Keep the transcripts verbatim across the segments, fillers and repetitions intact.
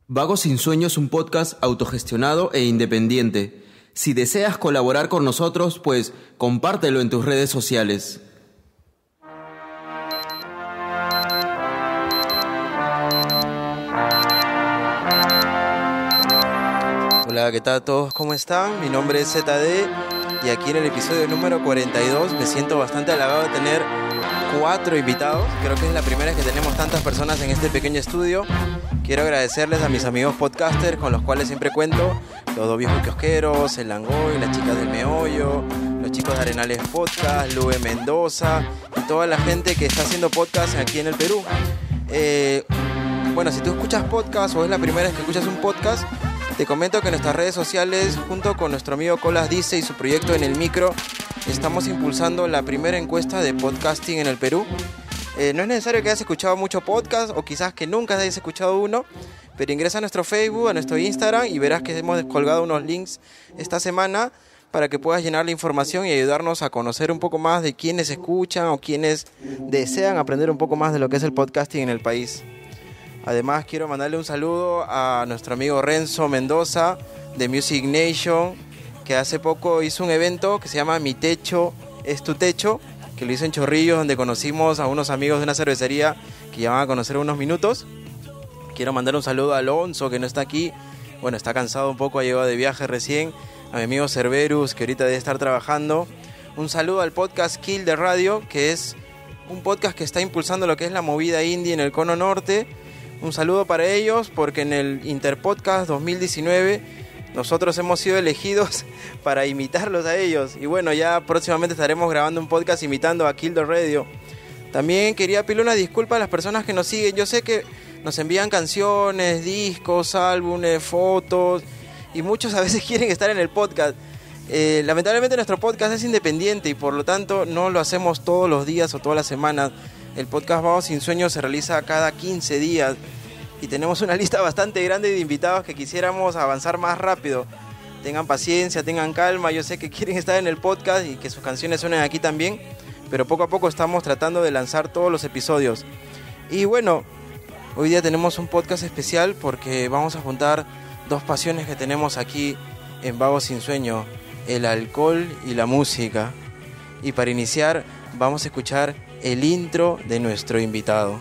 Vagos sin Sueño es un podcast autogestionado e independiente. Si deseas colaborar con nosotros, pues compártelo en tus redes sociales. Hola, ¿qué tal a todos? ¿Cómo están? Mi nombre es Z D y aquí en el episodio número cuarenta y dos me siento bastante halagado de tener cuatro invitados. Creo que es la primera vez que tenemos tantas personas en este pequeño estudio. Quiero agradecerles a mis amigos podcasters con los cuales siempre cuento, los dos viejos kiosqueros, el Langoy, las chicas del Meollo, los chicos de Arenales Podcast, Lube Mendoza y toda la gente que está haciendo podcast aquí en el Perú. Eh, bueno, si tú escuchas podcast o es la primera vez que escuchas un podcast, te comento que en nuestras redes sociales, junto con nuestro amigo Colas Dice y su proyecto En el Micro, estamos impulsando la primera encuesta de podcasting en el Perú. Eh, no es necesario que hayas escuchado mucho podcast o quizás que nunca hayas escuchado uno, pero ingresa a nuestro Facebook, a nuestro Instagram y verás que hemos colgado unos links esta semana para que puedas llenar la información y ayudarnos a conocer un poco más de quienes escuchan o quienes desean aprender un poco más de lo que es el podcasting en el país. Además, quiero mandarle un saludo a nuestro amigo Renzo Mendoza de Music Nation, que hace poco hizo un evento que se llama Mi Techo es Tu Techo, que lo hizo en Chorrillos, donde conocimos a unos amigos de una cervecería que ya van a conocer unos minutos. Quiero mandar un saludo a Alonso, que no está aquí. Bueno, está cansado un poco, ha llegado de viaje recién. A mi amigo Cerberus, que ahorita debe estar trabajando. Un saludo al podcast Kill de Radio, que es un podcast que está impulsando lo que es la movida indie en el Cono Norte. Un saludo para ellos, porque en el Interpodcast dos mil diecinueve nosotros hemos sido elegidos para imitarlos a ellos. Y bueno, ya próximamente estaremos grabando un podcast imitando a Kill the Radio. También quería pedirle una disculpa a las personas que nos siguen. Yo sé que nos envían canciones, discos, álbumes, fotos, y muchos a veces quieren estar en el podcast. Eh, lamentablemente nuestro podcast es independiente y por lo tanto no lo hacemos todos los días o todas las semanas. El podcast Vagos sin Sueño se realiza cada quince días y tenemos una lista bastante grande de invitados que quisiéramos avanzar más rápido. Tengan paciencia, tengan calma. Yo sé que quieren estar en el podcast y que sus canciones suenen aquí también, pero poco a poco estamos tratando de lanzar todos los episodios. Y bueno, hoy día tenemos un podcast especial porque vamos a juntar dos pasiones que tenemos aquí en Vagos sin Sueño: el alcohol y la música. Y para iniciar vamos a escuchar el intro de nuestro invitado.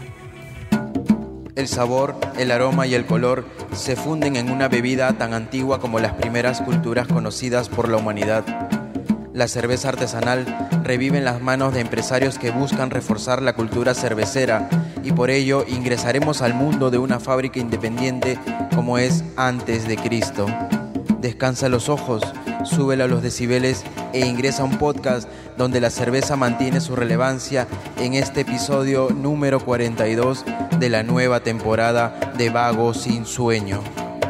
El sabor, el aroma y el color se funden en una bebida tan antigua como las primeras culturas conocidas por la humanidad. La cerveza artesanal revive en las manos de empresarios que buscan reforzar la cultura cervecera y por ello ingresaremos al mundo de una fábrica independiente como es antes de Cristo. Descansa los ojos, súbela a los decibeles e ingresa a un podcast donde la cerveza mantiene su relevancia en este episodio número cuarenta y dos de la nueva temporada de Vagos sin Sueño.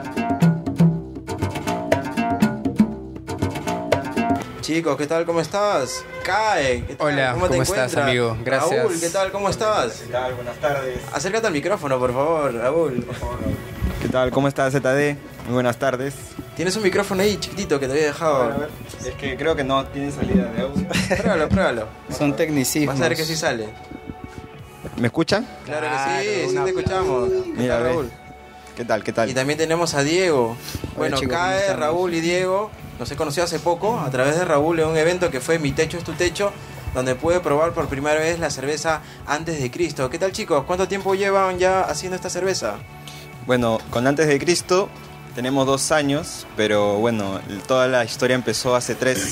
Chicos, ¿qué tal? ¿Cómo estás? Cae, ¿qué tal? Hola, ¿cómo, te ¿cómo estás, amigo? Gracias. Raúl, ¿qué tal? ¿Cómo estás? ¿Qué tal? Buenas tardes. Acércate al micrófono, por favor, Raúl. Por favor. ¿Qué tal? ¿Cómo estás, Z D? Muy buenas tardes. Tienes un micrófono ahí chiquitito que te había dejado. A ver, a ver. Es que creo que no tiene salida de audio. Pruébalo, pruébalo. Son tecnicismos. Vas a ver que sí sale. ¿Me escuchan? Claro Claro, que sí, sí un te escuchamos. ¿Qué Mira, tal, ve. Raúl? ¿Qué tal? ¿Qué tal? Y también tenemos a Diego. Bueno, chicos, ¿cómo Cae, estamos? Raúl y Diego. Los he conocido hace poco a través de Raúl en un evento que fue Mi Techo es Tu Techo, donde pude probar por primera vez la cerveza Antes de Cristo. ¿Qué tal, chicos? ¿Cuánto tiempo llevan ya haciendo esta cerveza? Bueno, con Antes de Cristo tenemos dos años, pero bueno, toda la historia empezó hace tres.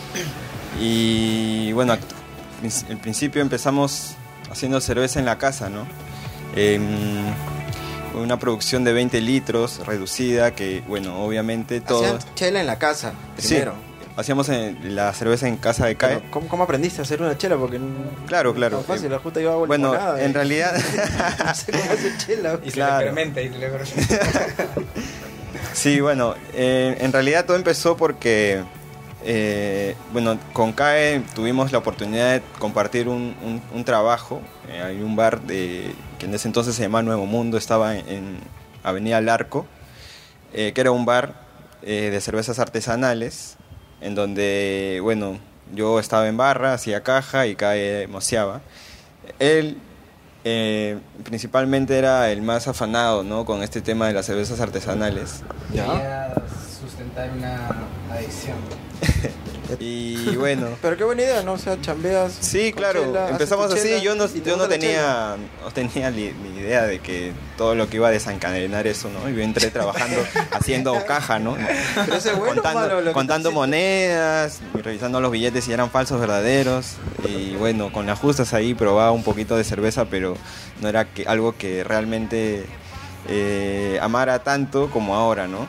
Y bueno, al principio empezamos haciendo cerveza en la casa, ¿no? En una producción de veinte litros, reducida, que bueno, obviamente todo... Hacían chela en la casa, primero. Sí, hacíamos en- la cerveza en casa de Cae. Pero, ¿cómo, ¿Cómo aprendiste a hacer una chela? Porque no, Claro, claro. no es fácil, Eh, la justa yo hago Bueno, limonada, en eh. realidad... No sé cómo hacer chela. Y se Claro. le experimenta y se le experimenta. Sí, bueno, eh, en realidad todo empezó porque, eh, bueno, con CAE tuvimos la oportunidad de compartir un, un, un trabajo. Eh, hay un bar de, que en ese entonces se llamaba Nuevo Mundo, estaba en, en Avenida Larco, eh, que era un bar eh, de cervezas artesanales, en donde, bueno, yo estaba en barra, hacía caja y CAE moceaba. Él eh, principalmente era el más afanado, ¿no? Con este tema de las cervezas artesanales. Quería sustentar una adicción. Y bueno, Pero qué buena idea, ¿no? O sea, chambeas. sí, con claro, chela, haces empezamos tu así. chela Yo no, y te yo no gusta la chela. tenía, no tenía ni, ni idea de que todo lo que iba a desencadenar eso, ¿no? Yo entré trabajando haciendo caja, ¿no? Pero eso es bueno o contando, malo, lo que contando te- monedas, y revisando los billetes si eran falsos, verdaderos. Y bueno, con las justas ahí probaba un poquito de cerveza, pero no era que, algo que realmente eh, amara tanto como ahora, ¿no?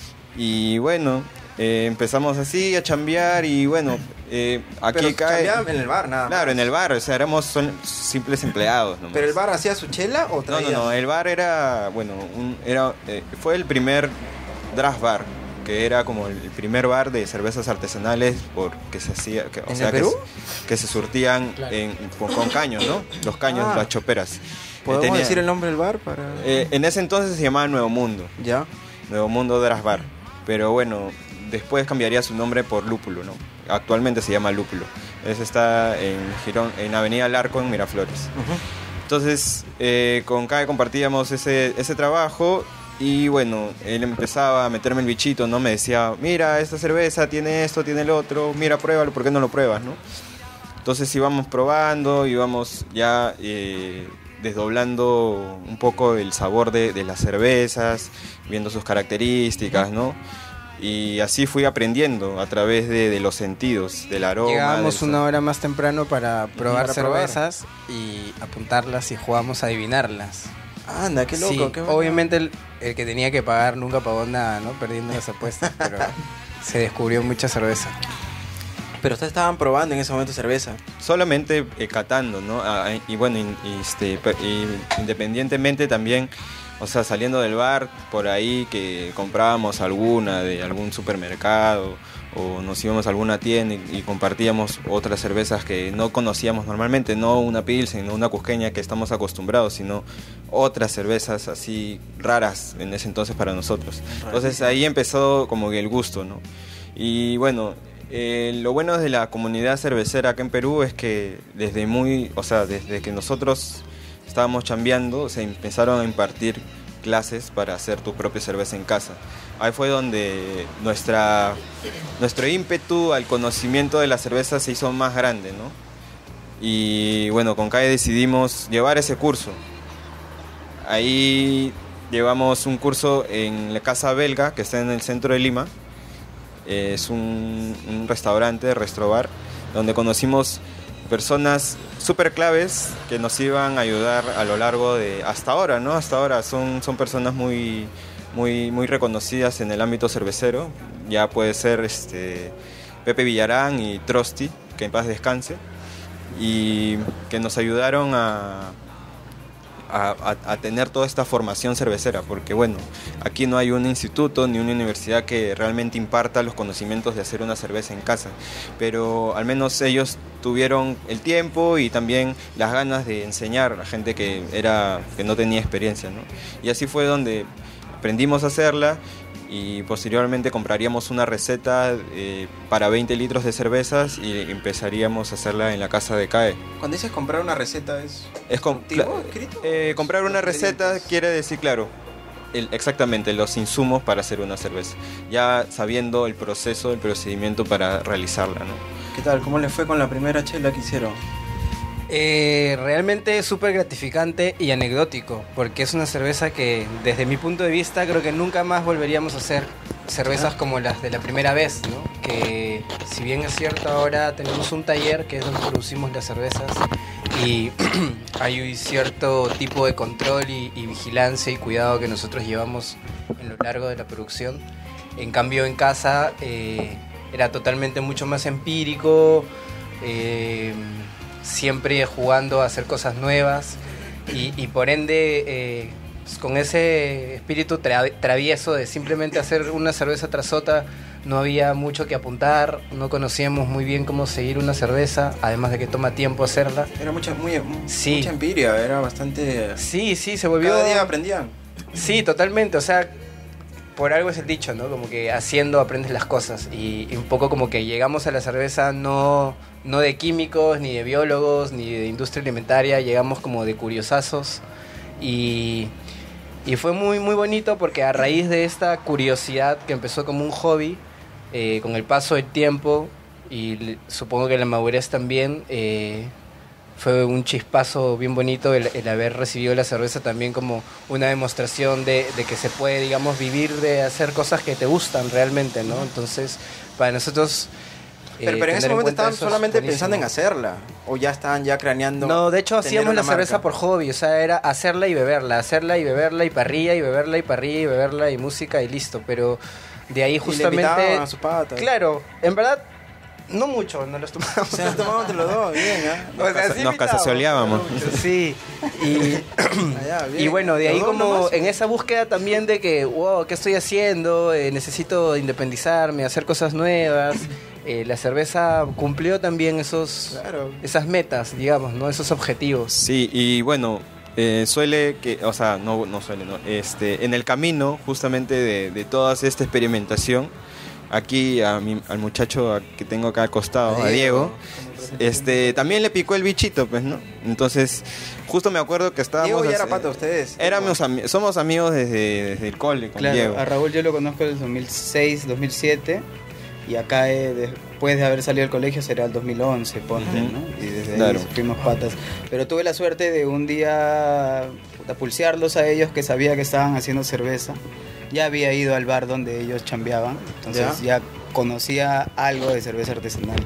Y bueno, eh, empezamos así a chambear y bueno, eh, aquí Pero cae... chambeaban en el bar, nada más. Claro, en el bar, o sea, éramos son simples empleados nomás. ¿Pero el bar hacía su chela o No, traía? no, no, el bar era, bueno, un, era, eh, fue el primer draft bar, que era como el primer bar de cervezas artesanales porque se hacía, que, o ¿En sea, el que, Perú? se- que se surtían Claro. en- con, con caños, ¿no? Los caños, Ah. las choperas. ¿Podemos Tenía- decir el nombre del bar para...? eh, en ese entonces se llamaba Nuevo Mundo, Ya. Nuevo Mundo Draft Bar, pero bueno, después cambiaría su nombre por Lúpulo, ¿no? Actualmente se llama Lúpulo. Ese está en Girón, en Avenida Larco, en Miraflores. Ujú. Entonces, eh, con K compartíamos ese, ese trabajo y bueno, él empezaba a meterme el bichito, ¿no? Me decía, mira, esta cerveza tiene esto, tiene el otro, mira, pruébalo, ¿por qué no lo pruebas, no? Entonces íbamos probando, íbamos ya eh, desdoblando un poco el sabor de, de las cervezas, viendo sus características, ¿no? Y así fui aprendiendo a través de, de los sentidos, del aroma. Llegábamos del una sa- hora más temprano para probar Para probar. cervezas y apuntarlas y jugábamos a adivinarlas. Anda, qué loco. Sí, qué bueno. obviamente el, el que tenía que pagar nunca pagó nada, ¿no? Perdiendo las apuestas, pero se descubrió mucha cerveza. Pero ustedes estaban probando en ese momento cerveza. Solamente eh, catando, ¿no? Ah, y bueno, in- y este, pe- y independientemente también, o sea, saliendo del bar, por ahí que comprábamos alguna de algún supermercado o nos íbamos a alguna tienda y, y compartíamos otras cervezas que no conocíamos normalmente, no una Pilsen, no una Cusqueña que estamos acostumbrados, sino otras cervezas así raras en ese entonces para nosotros. Entonces ahí empezó como que el gusto, ¿no? Y bueno, eh, lo bueno de la comunidad cervecera acá en Perú es que desde muy, o sea, desde que nosotros estábamos chambeando, se empezaron a impartir clases para hacer tu propia cerveza en casa. Ahí fue donde nuestra, nuestro ímpetu al conocimiento de la cerveza se hizo más grande, ¿no? Y bueno, con C A E decidimos llevar ese curso. Ahí llevamos un curso en la Casa Belga, que está en el centro de Lima. Es un, un restaurante, Restrobar, donde conocimos personas súper claves que nos iban a ayudar a lo largo de hasta ahora, ¿no? Hasta ahora son, son personas muy, muy, muy reconocidas en el ámbito cervecero. Ya puede ser este, Pepe Villarán y Trosti, que en paz descanse, y que nos ayudaron a, a, a- a tener toda esta formación cervecera, porque bueno, aquí no hay un instituto ni una universidad que realmente imparta los conocimientos de hacer una cerveza en casa, pero al menos ellos tuvieron el tiempo y también las ganas de enseñar a la gente que, era, que no tenía experiencia, ¿no? Y así fue donde aprendimos a hacerla y posteriormente compraríamos una receta eh, para veinte litros de cervezas y empezaríamos a hacerla en la casa de C A E. Cuando dices comprar una receta es... Es com- ¿Contigo, cla- escrito? eh, comprar una Los receta ingredientes. quiere decir, claro, el- exactamente los insumos para hacer una cerveza, ya sabiendo el proceso, el procedimiento para realizarla, ¿no? ¿Qué tal? ¿Cómo les fue con la primera chela que hicieron? Eh, realmente es súper gratificante y anecdótico, porque es una cerveza que desde mi punto de vista creo que nunca más volveríamos a hacer cervezas como las de la primera vez, ¿no? Que si bien es cierto ahora tenemos un taller que es donde producimos las cervezas y hay cierto tipo de control y, y vigilancia y cuidado que nosotros llevamos en lo largo de la producción. En cambio en casa eh, era totalmente mucho más empírico, eh, siempre jugando a hacer cosas nuevas y, y por ende eh, con ese espíritu tra- travieso de simplemente hacer una cerveza tras otra no había mucho que apuntar, no conocíamos muy bien cómo seguir una cerveza, además de que toma tiempo hacerla. Era mucha, muy, Sí. mucha empiria, era bastante... Sí, sí, se volvió... Cada día aprendían. Sí, totalmente, o sea, por algo es el dicho, ¿no? Como que haciendo aprendes las cosas. Y, y un poco como que llegamos a la cerveza no, no de químicos, ni de biólogos, ni de industria alimentaria. Llegamos como de curiosazos. Y, y fue muy, muy bonito porque a raíz de esta curiosidad que empezó como un hobby, eh, con el paso del tiempo, y le, supongo que la madurez también... Eh, fue un chispazo bien bonito el, el haber recibido la cerveza también como una demostración de, de que se puede, digamos, vivir de hacer cosas que te gustan realmente, ¿no? Entonces, para nosotros... Pero, eh, pero en ese tener momento cuenta estaban eso es solamente buenísimo. pensando en hacerla, o ya estaban ya craneando. No, de hecho tener hacíamos una la cerveza marca. por hobby, o sea, era hacerla y beberla, hacerla y beberla y parrilla y beberla y parrilla y beberla y música y listo, pero de ahí Y le justamente... invitaban a sus patas. Claro, en verdad... No mucho, no los tomamos. Se los tomamos entre los dos, bien, ¿eh? O sea, casa- sí nos invitamos, casasoleábamos. no mucho, sí, y, Allá, bien. y bueno, de ahí Los dos como nomás. en esa búsqueda también de que, wow, ¿qué estoy haciendo? Eh, necesito independizarme, hacer cosas nuevas. Eh, la cerveza cumplió también esos, Claro. esas metas, digamos, ¿no? Esos objetivos. Sí, y bueno, eh, suele que, o sea, no, no suele, no. Este, en el camino justamente de, de toda esta experimentación, aquí a mi, al muchacho a- que tengo acá al costado, a Diego, este, también le picó el bichito, pues, ¿no? Entonces, justo me acuerdo que estábamos... Diego ya era hace- pato de ustedes. Éramos ami- somos amigos desde, desde el cole con Claro, Diego. a Raúl yo lo conozco desde dos mil seis, dos mil siete y acá eh, después de haber salido del colegio será el dos mil once, ponte, Ujú. ¿no? Y desde Claro. ahí fuimos patas. Pero tuve la suerte de un día puta, pulsearlos a ellos que sabía que estaban haciendo cerveza. Ya había ido al bar donde ellos chambeaban, entonces ya, conocía algo de cerveza artesanal.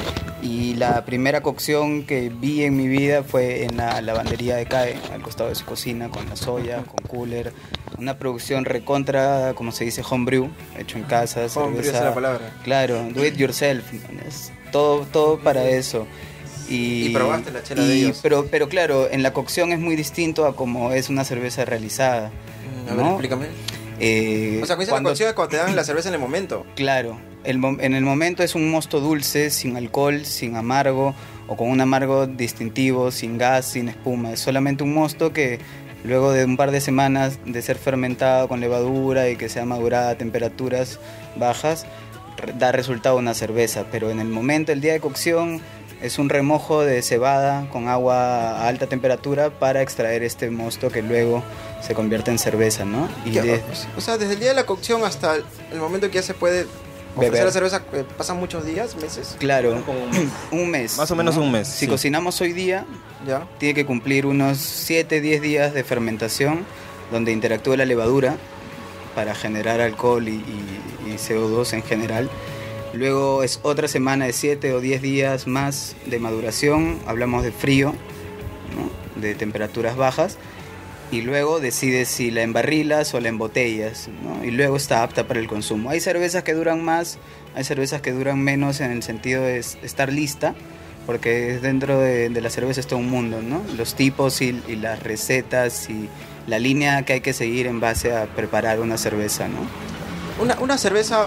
Y la primera cocción que vi en mi vida fue en la lavandería de C A E, al costado de su cocina, con la soya, con cooler. Una producción recontra, como se dice, homebrew, hecho en casa, Homebrew, cerveza. esa es la palabra. Claro, do it yourself, es todo, todo para eso. Y, Y probaste la chela y- de ellos. Pero, pero claro, en la cocción es muy distinto a como es una cerveza realizada. Mm, A ver, ¿no? explícame. Eh, O sea, cuando cuando- la cocción es cuando te dan la cerveza en el momento. Claro, el mo- en el momento es un mosto dulce, sin alcohol, sin amargo, o con un amargo distintivo, sin gas, sin espuma. Es solamente un mosto que luego de un par de semanas de ser fermentado con levadura y que sea madurada a temperaturas bajas, re- da resultado una cerveza. Pero en el momento, el día de cocción, es un remojo de cebada con agua a alta temperatura para extraer este mosto que luego se convierte en cerveza, ¿no? Y ¿Qué? de- O sea, desde el día de la cocción hasta el el momento que ya se puede ofrecer Beber. la cerveza, eh, ¿pasan muchos días, meses? Claro, un mes. Más o menos un mes, Si sí. cocinamos hoy día, Ya. tiene que cumplir unos siete diez días de fermentación donde interactúa la levadura para generar alcohol y, y- y C O dos en general. Luego es otra semana de siete o diez días más de maduración, hablamos de frío, ¿no? De temperaturas bajas. Y luego decides si la embarrilas o la embotellas, ¿no? Y luego está apta para el consumo. Hay cervezas que duran más, hay cervezas que duran menos en el sentido de es- estar lista, porque dentro de, de la cerveza está un mundo, ¿no? Los tipos y, y las recetas y la línea que hay que seguir en base a preparar una cerveza, ¿no? Una, una cerveza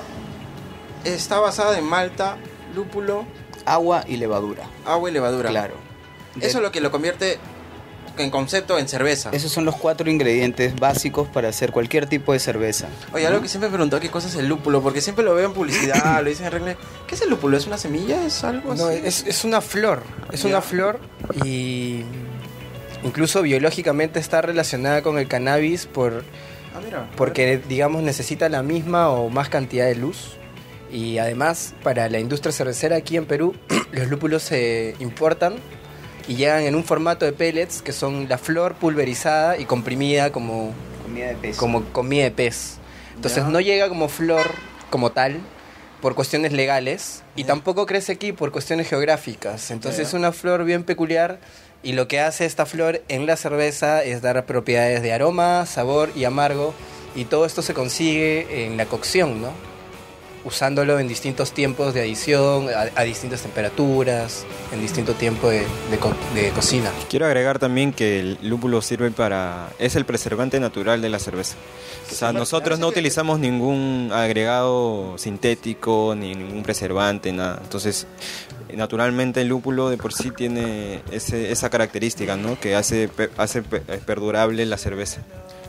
está basada en malta, lúpulo, Agua y levadura, agua y levadura. claro. De- Eso es lo que lo convierte en concepto en cerveza. Esos son los cuatro ingredientes básicos para hacer cualquier tipo de cerveza. Oye, algo que siempre me preguntó, ¿qué cosa es el lúpulo? Porque siempre lo veo en publicidad, lo dicen en regla. ¿Qué es el lúpulo? ¿Es una semilla? ¿Es algo así? No, es, es una flor, es Ya. una flor y incluso biológicamente está relacionada con el cannabis por, Ah, mira. porque digamos necesita la misma o más cantidad de luz y además para la industria cervecera aquí en Perú los lúpulos se importan y llegan en un formato de pellets que son la flor pulverizada y comprimida como, Comida de pez. como comida de pez. Entonces Ya. no llega como flor como tal por cuestiones legales y Ya. tampoco crece aquí por cuestiones geográficas. Entonces Ya. es una flor bien peculiar y lo que hace esta flor en la cerveza es dar propiedades de aroma, sabor y amargo y todo esto se consigue en la cocción, ¿no? Usándolo en distintos tiempos de adición, a, a distintas temperaturas, en distinto tiempo de, de co- de cocina. Quiero agregar también que el lúpulo sirve para... es el preservante natural de la cerveza. O sea, nosotros no utilizamos ningún agregado sintético, ni ningún preservante, nada. Entonces, naturalmente el lúpulo de por sí tiene ese, esa característica, ¿no? Que hace, pe- hace pe- perdurable la cerveza.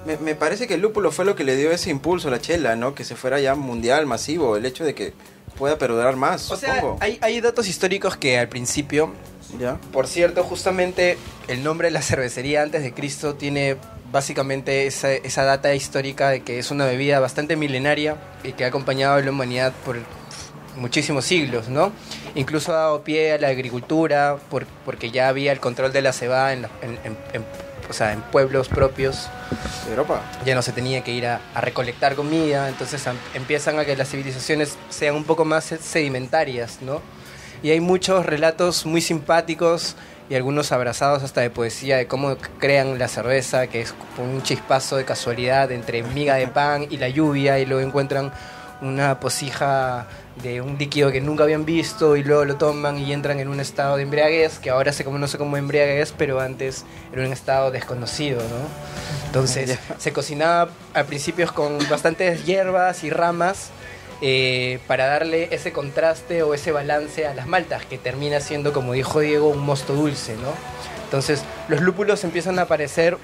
Me, me parece que el lúpulo fue lo que le dio ese impulso a la chela, ¿no? Que se fuera ya mundial, masivo, el hecho de que pueda perdurar más, O sea, supongo. hay, hay datos históricos que al principio, ¿Ya? por cierto, justamente el nombre de la cervecería antes de Cristo tiene básicamente esa, esa data histórica de que es una bebida bastante milenaria y que ha acompañado a la humanidad por muchísimos siglos, ¿no? Incluso ha dado pie a la agricultura por, porque ya había el control de la cebada en, la- en, en- en- o sea, en pueblos propios. ¿De Europa? Ya no se tenía que ir a, a recolectar comida, entonces am- empiezan a que las civilizaciones sean un poco más se- sedimentarias, ¿no? Y hay muchos relatos muy simpáticos y algunos abrazados hasta de poesía de cómo c- crean la cerveza, que es como un chispazo de casualidad entre miga de pan y la lluvia, y luego encuentran una posija de un líquido que nunca habían visto y luego lo toman y entran en un estado de embriaguez que ahora se conoce como embriaguez, pero antes era un estado desconocido, ¿no? Entonces se cocinaba al principio con bastantes hierbas y ramas eh, para darle ese contraste o ese balance a las maltas, que termina siendo, como dijo Diego, un mosto dulce, ¿no? Entonces los lúpulos empiezan a aparecer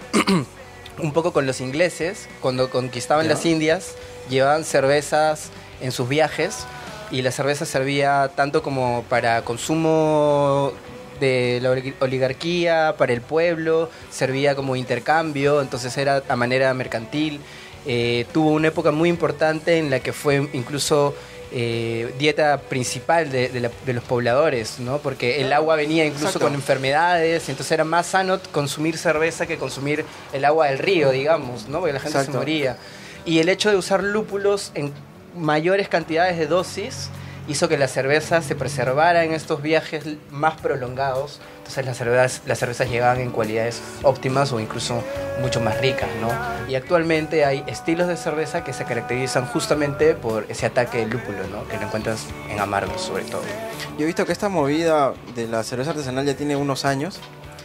un poco con los ingleses, cuando conquistaban Ya. las Indias, llevaban cervezas en sus viajes y la cerveza servía tanto como para consumo de la oli- oligarquía, para el pueblo, servía como intercambio, entonces era a manera mercantil. Eh, tuvo una época muy importante en la que fue incluso eh, dieta principal de, de la- de los pobladores, ¿no? Porque el agua venía incluso Exacto. con enfermedades, entonces era más sano consumir cerveza que consumir el agua del río, digamos, ¿no? Porque la gente Exacto. se moría. Y el hecho de usar lúpulos en mayores cantidades de dosis hizo que la cerveza se preservara en estos viajes más prolongados. Entonces las cervezas, las cervezas llegaban en cualidades óptimas o incluso mucho más ricas, ¿no? Y actualmente hay estilos de cerveza que se caracterizan justamente por ese ataque del lúpulo, ¿no? Que lo encuentras en amargos sobre todo. Yo he visto que esta movida de la cerveza artesanal ya tiene unos años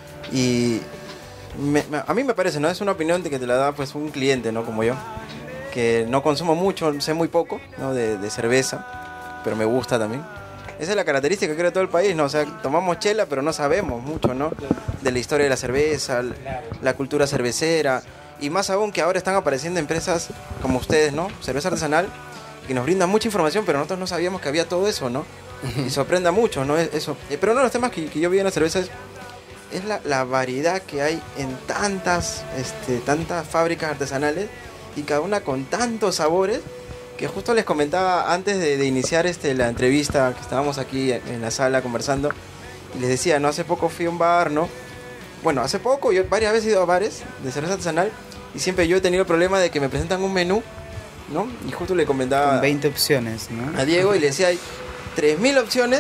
y me- me- a mí me parece, ¿no? Es una opinión de que te la da pues un cliente, ¿no? Como yo, que no consumo mucho, sé muy poco, ¿no? De, de cerveza, pero me gusta también. Esa es la característica que creo de todo el país, ¿no? O sea, tomamos chela, pero no sabemos mucho, ¿no? De la historia de la cerveza, l- la cultura cervecera, y más aún que ahora están apareciendo empresas como ustedes, ¿no? Cerveza artesanal, que nos brindan mucha información, pero nosotros no sabíamos que había todo eso, ¿no? Y sorprenda mucho, ¿no? Es- Eso. Eh, Pero uno de los temas que, que yo vi en la cerveza es, es la, la variedad que hay en tantas, este, tantas fábricas artesanales y cada una con tantos sabores que justo les comentaba antes de, de iniciar este, la entrevista, que estábamos aquí en, en la sala conversando, y les decía, no, hace poco fui a un bar, ¿no? Bueno, hace poco, yo varias veces he ido a bares de cerveza artesanal y siempre yo he tenido el problema de que me presentan un menú, ¿no? Y justo le comentaba Con veinte opciones, ¿no? a Diego y le decía, hay tres mil opciones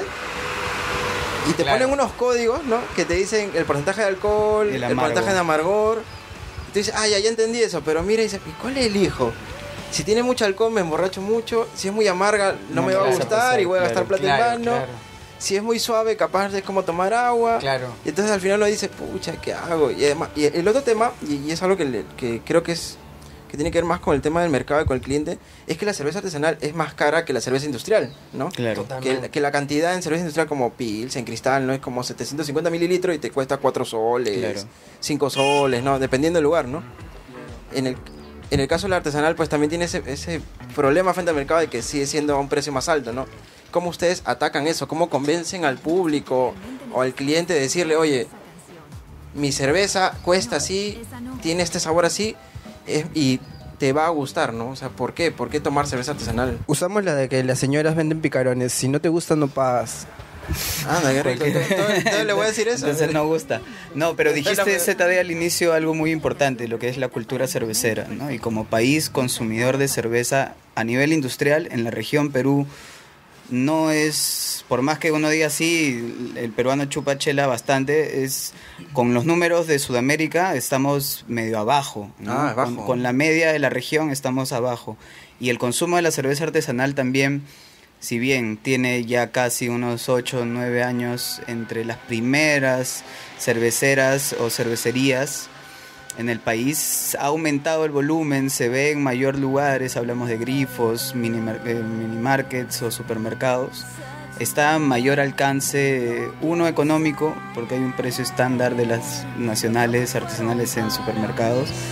y te Claro. ponen unos códigos, ¿no? Que te dicen el porcentaje de alcohol, El el, amargo. porcentaje de amargor. Y tú dices, ah, ya, ya entendí eso, pero mira y dices, ¿y cuál elijo? Si tiene mucho alcohol me emborracho mucho, si es muy amarga no, No me me va a vas a gustar pasar, y voy a gastar claro. plata en vano. Si es muy suave, capaz es como tomar agua. Claro. Y entonces al final uno dice, pucha, ¿qué hago? Y además, y el otro tema, y, y es algo que, le- que creo que es que tiene que ver más con el tema del mercado y con el cliente, es que la cerveza artesanal es más cara que la cerveza industrial, ¿no? Claro. Que, que la cantidad en cerveza industrial como Pils, en cristal, ¿no? Es como setecientos cincuenta mililitros y te cuesta cuatro soles, Claro. cinco soles, ¿no? Dependiendo del lugar, ¿no? En el, en el caso de la artesanal, pues también tiene ese, ese problema frente al mercado de que sigue siendo a un precio más alto, ¿no? ¿Cómo ustedes atacan eso? ¿Cómo convencen al público o al cliente de decirle, oye, mi cerveza cuesta así, tiene este sabor así, es- y te va a gustar, ¿no? O sea, ¿por qué? ¿Por qué tomar cerveza artesanal? Usamos la de que las señoras venden picarones. Si no te gusta, no pagas. Anda, qué rico. Entonces, entonces- entonces le voy a decir eso. Entonces no gusta. No, pero dijiste, Espérame. Z D, al inicio algo muy importante, lo que es la cultura cervecera, ¿no? Y como país consumidor de cerveza a nivel industrial, en la región Perú, no es, por más que uno diga sí, el peruano chupa chela bastante, es con los números de Sudamérica estamos medio abajo, ¿no? Ah, abajo. Con, con la media de la región estamos abajo. Y el consumo de la cerveza artesanal también, si bien tiene ya casi unos ocho o nueve años entre las primeras cerveceras o cervecerías en el país, ha aumentado el volumen, se ve en mayor lugares, hablamos de grifos, mini, eh, mini markets o supermercados. Está a mayor alcance, uno económico, porque hay un precio estándar de las nacionales artesanales en supermercados,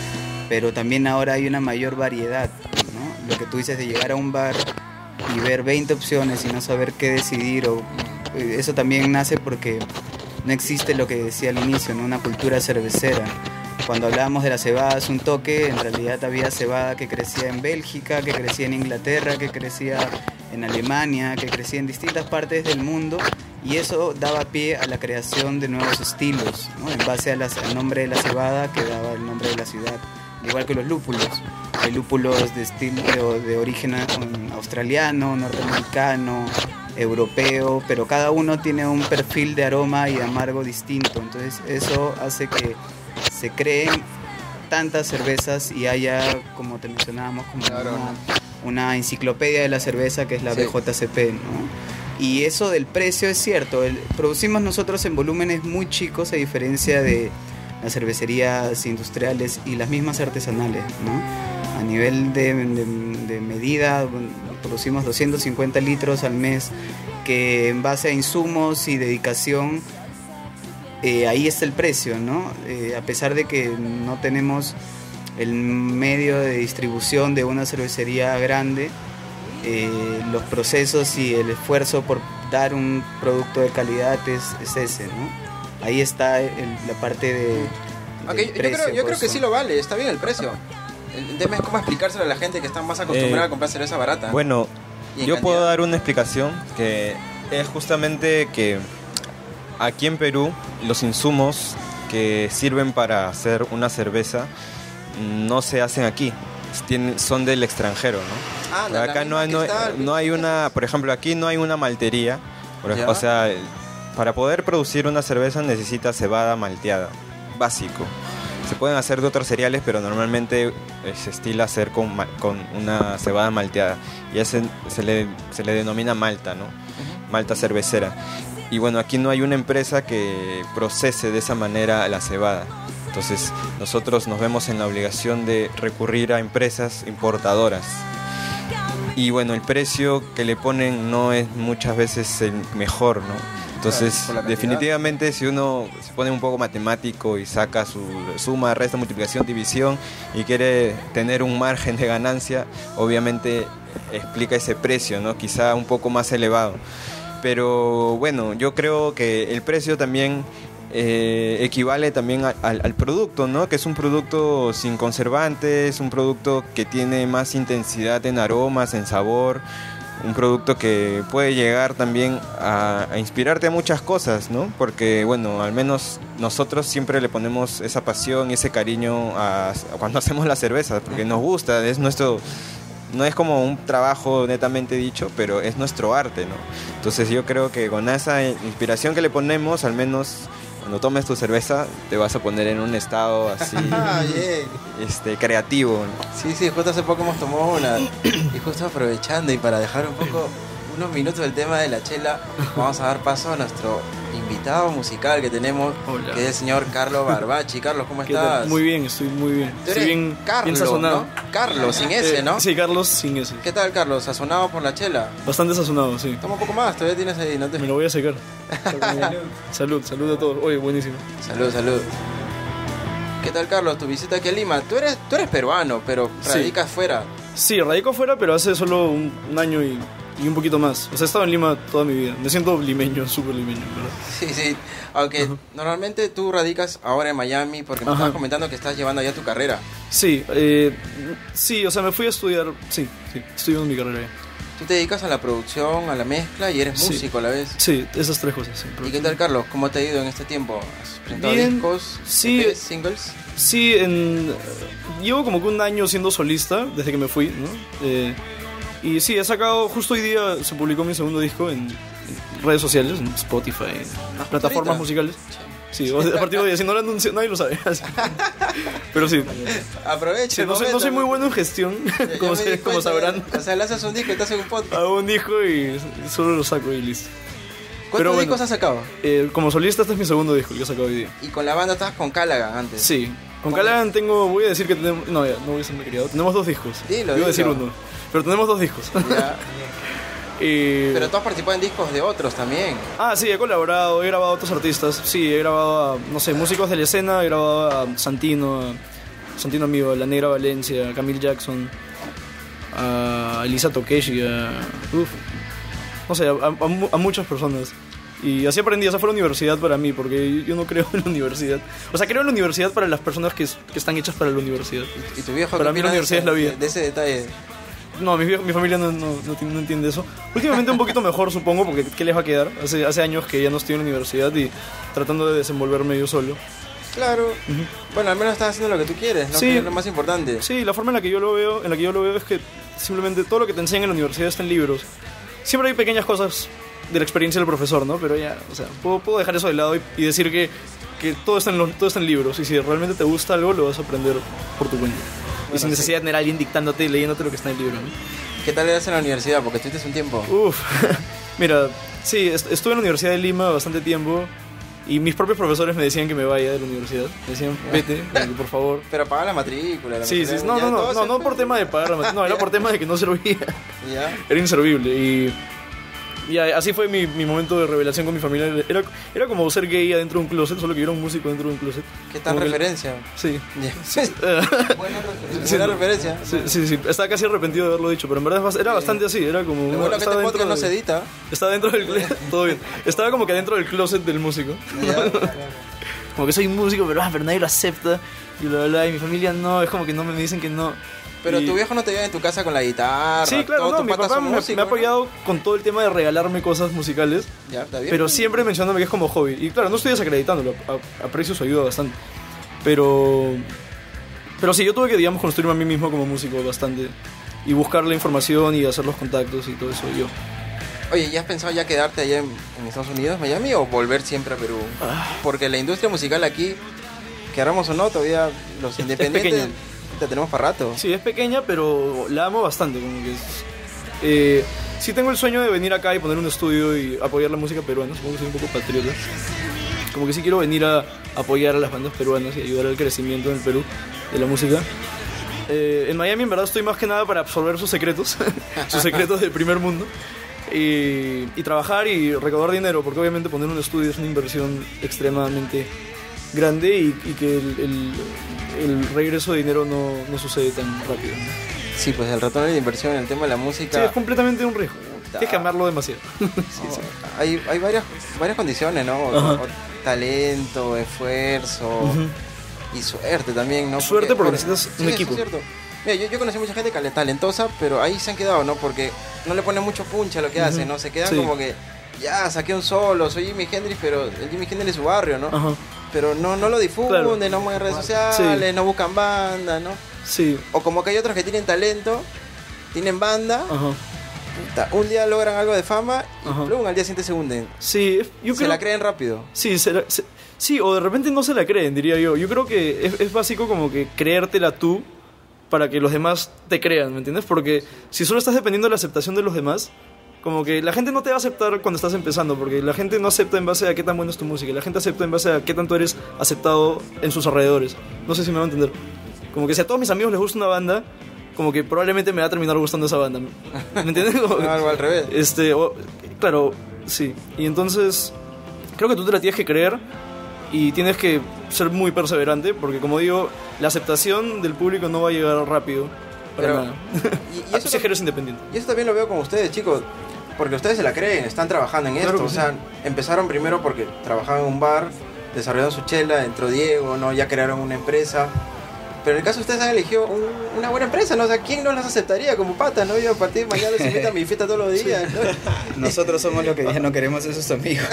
pero también ahora hay una mayor variedad, ¿no? Lo que tú dices de llegar a un bar y ver veinte opciones y no saber qué decidir, o eso también nace porque no existe lo que decía al inicio, ¿no? Una cultura cervecera. Cuando hablábamos de la cebada es un toque, en realidad había cebada que crecía en Bélgica, que crecía en Inglaterra, que crecía en Alemania, que crecía en distintas partes del mundo, y eso daba pie a la creación de nuevos estilos, ¿no? En base a las, al nombre de la cebada que daba el nombre de la ciudad, igual que los lúpulos. Hay lúpulos de estilo de, de origen australiano, norteamericano, europeo, pero cada uno tiene un perfil de aroma y amargo distinto, entonces eso hace que se creen tantas cervezas y haya, como te mencionábamos, como una, una enciclopedia de la cerveza que es la sí. B J C P, ¿no? Y eso del precio es cierto, el, producimos nosotros en volúmenes muy chicos a diferencia de las cervecerías industriales y las mismas artesanales, ¿no? A nivel de, de, de medida producimos doscientos cincuenta litros al mes, que en base a insumos y dedicación eh, ahí está el precio, ¿no? Eh, a pesar de que no tenemos el medio de distribución de una cervecería grande, eh, los procesos y el esfuerzo por dar un producto de calidad es, es ese, ¿no? Ahí está el, la parte de okay, yo creo, yo creo que sí lo vale, está bien el precio. El tema es cómo explicárselo a la gente que está más acostumbrada eh, a comprar cerveza barata. Bueno, yo cantidad. puedo dar una explicación que es justamente que aquí en Perú los insumos que sirven para hacer una cerveza no se hacen aquí, tienen, son del extranjero, ¿no? Ah, la, acá la no, hay, no, no hay una, por ejemplo, aquí no hay una maltería, por ejemplo, o sea, para poder producir una cerveza necesita cebada malteada, básico. Se pueden hacer de otros cereales, pero normalmente se estila hacer con, con una cebada malteada. Y ese se le, se le denomina malta, ¿no? Uh-huh. Malta cervecera. Y bueno, aquí no hay una empresa que procese de esa manera la cebada. Entonces nosotros nos vemos en la obligación de recurrir a empresas importadoras. Y bueno, el precio que le ponen no es muchas veces el mejor, ¿no? Entonces, definitivamente, si uno se pone un poco matemático y saca su suma, resta, multiplicación, división y quiere tener un margen de ganancia, obviamente explica ese precio, ¿no? Quizá un poco más elevado. Pero bueno, yo creo que el precio también eh, equivale también a, al, al producto, ¿no? Que es un producto sin conservantes, un producto que tiene más intensidad en aromas, en sabor. Un producto que puede llegar también a, a inspirarte a muchas cosas, ¿no? Porque, bueno, al menos nosotros siempre le ponemos esa pasión y ese cariño a, a cuando hacemos la cerveza, porque nos gusta, es nuestro... No es como un trabajo netamente dicho, pero es nuestro arte, ¿no? Entonces yo creo que con esa inspiración que le ponemos, al menos cuando tomes tu cerveza, te vas a poner en un estado así este, creativo, ¿no? Sí, sí, justo hace poco hemos tomado una. Y justo aprovechando y para dejar un poco, unos minutos del tema de la chela, vamos a dar paso a nuestro invitado musical que tenemos, Hola. que es el señor Carlos Barbachi. Carlos, ¿cómo estás? Tal? Muy bien, estoy muy bien. ¿Tú eres estoy bien, Carlos, bien sazonado. ¿no? Carlos, sin S, ¿no? Eh, sí, Carlos, sin S. ¿Qué tal, Carlos? ¿Sazonado por la chela? Bastante sazonado, sí. Toma un poco más, todavía tienes ahí, ¿no te... Me lo voy a secar. Salud, salud a todos. Oye, buenísimo. Salud, salud. ¿Qué tal, Carlos? Tu visita aquí a Lima. Tú eres, tú eres peruano, pero radicas sí. fuera. Sí, radico fuera, pero hace solo un, un año y... y un poquito más. O sea, he estado en Lima toda mi vida. Me siento limeño, súper limeño, ¿verdad? Sí, sí. Aunque uh-huh. normalmente tú radicas ahora en Miami porque me uh-huh. estabas comentando que estás llevando allá tu carrera. Sí, eh, sí, o sea, me fui a estudiar. Sí, sí, estudiando mi carrera allá. Tú te dedicas a la producción, a la mezcla y eres sí. músico a la vez. Sí, esas tres cosas, sí. ¿Y qué tal, Carlos? ¿Cómo te ha ido en este tiempo? ¿Has presentado Bien, discos, sí, E Pes, singles? Sí, en, llevo como que un año siendo solista desde que me fui, ¿no? Eh, Y sí, he sacado, justo hoy día se publicó mi segundo disco en, en redes sociales, en Spotify, en ah, plataformas ahorita. musicales. Sí, a partir de hoy, si no lo anuncio, nadie lo sabe. Pero sí. Aprovecha. Sí, no, soy, no soy muy bueno en gestión, ya, como, ya se, como sabrán. O sea, le haces un disco y te haces un podcast. Hago un disco y solo lo saco y listo. ¿Cuántos Pero, discos bueno, has sacado? Eh, como solista este es mi segundo disco que he sacado hoy día. ¿Y con la banda estabas con Callaghan antes? Sí. Con Callaghan tengo, voy a decir que tenemos... No, ya, no voy a ser criado. Tenemos dos discos. Dilo, voy a decir uno. Pero tenemos dos discos. Ya. y... Pero tú has participado en discos de otros también. Ah, sí, he colaborado, he grabado a otros artistas. Sí, he grabado a, no sé, músicos de la escena, he grabado a Santino, Santino Amigo, a La Negra Valencia, a Camille Jackson, a Elisa Tokeshi, a... Uf, no sé, a, a, a muchas personas. Y así aprendí, esa fue la universidad para mí, porque yo no creo en la universidad. O sea, creo en la universidad para las personas que, que están hechas para la universidad. ¿Y tu viejo Para mí la universidad es la vida. De ese detalle. No, mi, mi familia no, no, no, no entiende eso. Últimamente un poquito mejor, supongo, porque ¿qué les va a quedar? Hace, hace años que ya no estoy en la universidad y tratando de desenvolverme yo solo. Claro. Uh-huh. Bueno, al menos estás haciendo lo que tú quieres, ¿no? Sí. Que es lo más importante. Sí, la forma en la que yo lo veo, en la que yo lo veo es que simplemente todo lo que te enseñan en la universidad está en libros. Siempre hay pequeñas cosas de la experiencia del profesor, ¿no? Pero ya, o sea, puedo, puedo dejar eso de lado y, y decir que, que todo, está en los, todo está en libros. Y si realmente te gusta algo, lo vas a aprender por tu cuenta. Bueno, y sin necesidad sí. de tener a alguien dictándote y leyéndote lo que está en el libro, ¿no? ¿Qué tal eras en la universidad? Porque estuviste un tiempo. Uf, mira, sí, est- estuve en la Universidad de Lima bastante tiempo. Y mis propios profesores me decían que me vaya de la universidad. Me decían, vete, por favor. Pero pagar la matrícula. La sí, matrícula, sí, no, no, no, no, no por tema de pagar la matrícula. No, era por tema de que no servía. ¿Ya? Era inservible. Y, y así fue mi, mi momento de revelación con mi familia. Era, era como ser gay adentro de un closet, solo que yo era un músico dentro de un closet. ¿Qué tal como referencia? Que, sí. Sí. Buena referencia. Sí, referencia. Sí, sí, sí. Estaba casi arrepentido de haberlo dicho, pero en verdad era bastante así. Era como. Lo bueno que este podcast no se edita. Estaba dentro del. Todo bien. Estaba como que dentro del closet del músico. Ya, como que soy un músico, pero, ah, pero nadie lo acepta. Y bla, bla, bla. Y mi familia no. Es como que no me dicen que no. Pero y... tu viejo no te lleva en tu casa con la guitarra. Sí, claro, no, mi papá me, músicos, me ha apoyado, ¿no?, con todo el tema de regalarme cosas musicales. Ya, está bien. Pero siempre mencionándome que es como hobby. Y claro, no estoy desacreditándolo, a, aprecio su ayuda bastante. Pero. Pero sí, yo tuve que, digamos, construirme a mí mismo como músico bastante. Y buscar la información y hacer los contactos y todo eso yo. Oye, ¿ya has pensado ya quedarte allá en, en Estados Unidos, Miami, o volver siempre a Perú? Ah. Porque la industria musical aquí, queramos o no, todavía los es, independientes. Es te tenemos para rato. Sí, es pequeña, pero la amo bastante. Como que es, eh, sí tengo el sueño de venir acá y poner un estudio y apoyar la música peruana. Supongo que soy un poco patriota. Como que sí quiero venir a apoyar a las bandas peruanas y ayudar al crecimiento en el Perú de la música. Eh, en Miami en verdad estoy más que nada para absorber sus secretos, sus secretos del primer mundo. Y, y trabajar y recaudar dinero, porque obviamente poner un estudio es una inversión extremadamente grande y, y que el, el, el regreso de dinero no, no sucede tan rápido, ¿no? Sí, pues el retorno de inversión en el tema de la música... Sí, es completamente un riesgo. Tienes que amarlo demasiado. sí, no, sí. Hay, hay varias, varias condiciones, ¿no? O, o talento, esfuerzo uh-huh. y suerte también, ¿no? Suerte porque, porque necesitas sí, un equipo. Es cierto. Mira, yo, yo conocí mucha gente talentosa, pero ahí se han quedado, ¿no? Porque no le ponen mucho punch a lo que uh-huh. hacen, ¿no? Se quedan sí. como que, ya, saqué un solo, soy Jimi Hendrix, pero el Jimi Hendrix es su barrio, ¿no? Uh-huh. Pero no, no lo difunden, claro. no mueven redes sociales, sí. no buscan banda, ¿no? Sí. O como que hay otros que tienen talento, tienen banda, uh-huh. un día logran algo de fama y uh-huh. luego al día siguiente se hunden. Sí, yo se creo... la creen rápido. Sí, se la, se, sí, o de repente no se la creen, diría yo. Yo creo que es, es básico como que creértela tú para que los demás te crean, ¿me entiendes? Porque si solo estás dependiendo de la aceptación de los demás, como que la gente no te va a aceptar cuando estás empezando, porque la gente no acepta en base a qué tan buena es tu música, la gente acepta en base a qué tanto eres aceptado en sus alrededores. No sé si me va a entender. Como que si a todos mis amigos les gusta una banda, como que probablemente me va a terminar gustando esa banda. ¿Me entiendes? Como no, algo al revés. Este, o, claro, sí. Y entonces, creo que tú te la tienes que creer y tienes que ser muy perseverante, porque como digo, la aceptación del público no va a llegar rápido. Para Pero, nada. Y, y eso si eres independiente. Y eso también lo veo con ustedes, chicos. Porque ustedes se la creen, están trabajando en claro esto. O sea, sí. empezaron primero porque trabajaban en un bar, desarrollaron su chela, entró Diego, ¿no? Ya crearon una empresa. Pero en el caso de ustedes han elegido un, una buena empresa, ¿no? O sea, ¿quién no las aceptaría como patas, no? Yo a partir de mañana les invito a mi fiesta todos los días, sí. ¿no? Nosotros somos los que ya no queremos ser sus amigos.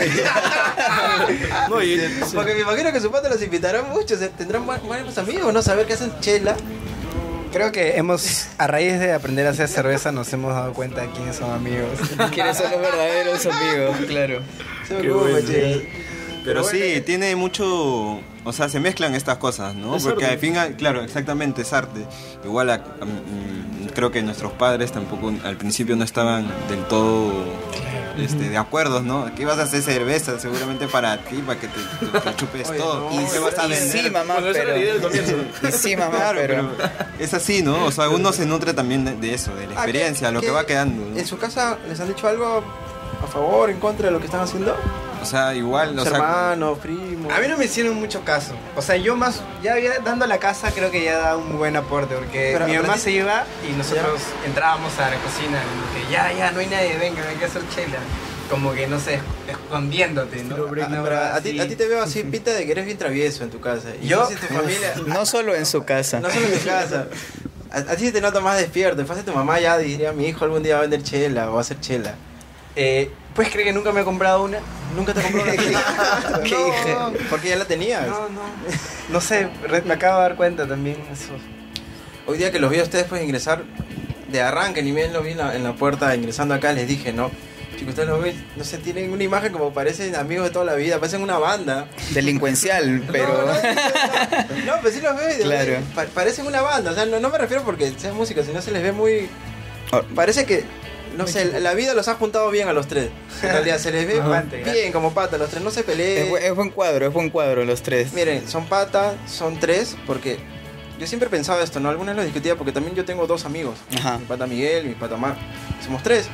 no, y, sí. Porque me imagino que su pata los invitará mucho, o sea, tendrán buenos amigos, ¿no? Saber que hacen chela. Creo que hemos, a raíz de aprender a hacer cerveza, nos hemos dado cuenta de quiénes son amigos. Quiénes son los verdaderos amigos, claro. Qué bueno, pero, pero sí, bueno, tiene mucho... O sea, se mezclan estas cosas, ¿no? Es Porque arte. al fin, claro, exactamente, es arte. Igual a, a, a, creo que nuestros padres tampoco al principio no estaban del todo este, de acuerdo, ¿no? Aquí vas a hacer cerveza seguramente para ti, para que te, te, te chupes Oye, todo. No, y, ¿qué vas a y vender? sí, mamá, bueno, pero... y sí, mamá, claro, pero... pero es así, ¿no? O sea, uno se nutre también de, de eso, de la experiencia, ¿qué, lo qué, que va quedando, ¿no? ¿En su casa les han dicho algo a favor, en contra de lo que están haciendo? O sea, igual, o sea, hermanos, primos. A mí no me hicieron mucho caso. O sea, yo más, ya, ya dando a la casa creo que ya da un buen aporte, porque Pero, mi pero mamá ti- se iba y nosotros entrábamos a la cocina, como que ya, ya, no hay nadie, venga, hay que hacer chela. Como que, no sé, escondiéndote, ¿no? Ah, pero a, ti, a ti te veo así, pinta de que eres bien travieso en tu casa. Y ¿Yo? no sé si tu familia... No solo en su casa. No solo en tu casa. A, a ti se te nota más despierto. En fase tu mamá ya diría, mi hijo algún día va a vender chela o va a hacer chela. Eh, ¿Puedes creer que nunca me he comprado una? Nunca te compró una chela. ¿Qué No, dije? porque ya la tenías. No, no. No sé, re- me acabo de dar cuenta también eso. Hoy día que los vi a ustedes pues ingresar de arranque, ni bien los vi en la, en la puerta ingresando acá, les dije, no. Chicos, ustedes los ven, no sé, tienen una imagen como parecen amigos de toda la vida, parecen una banda. Delincuencial, pero... No, no, no, pero sí los veo y de Claro. verdad, pa- parecen una banda. O sea, no, no me refiero porque sea música, sino se les ve muy... Oh. Parece que, no sé, la vida los ha juntado bien a los tres. En realidad, se les ve Ajá. bien como patas los tres, no se Es, bu- peleen. es buen cuadro, es buen cuadro los tres. Miren, son patas, son tres, porque yo siempre he pensado esto, ¿no? Algunas lo discutía porque también yo tengo dos amigos. Ajá. Mi pata Miguel, mi pata Mar. Somos tres.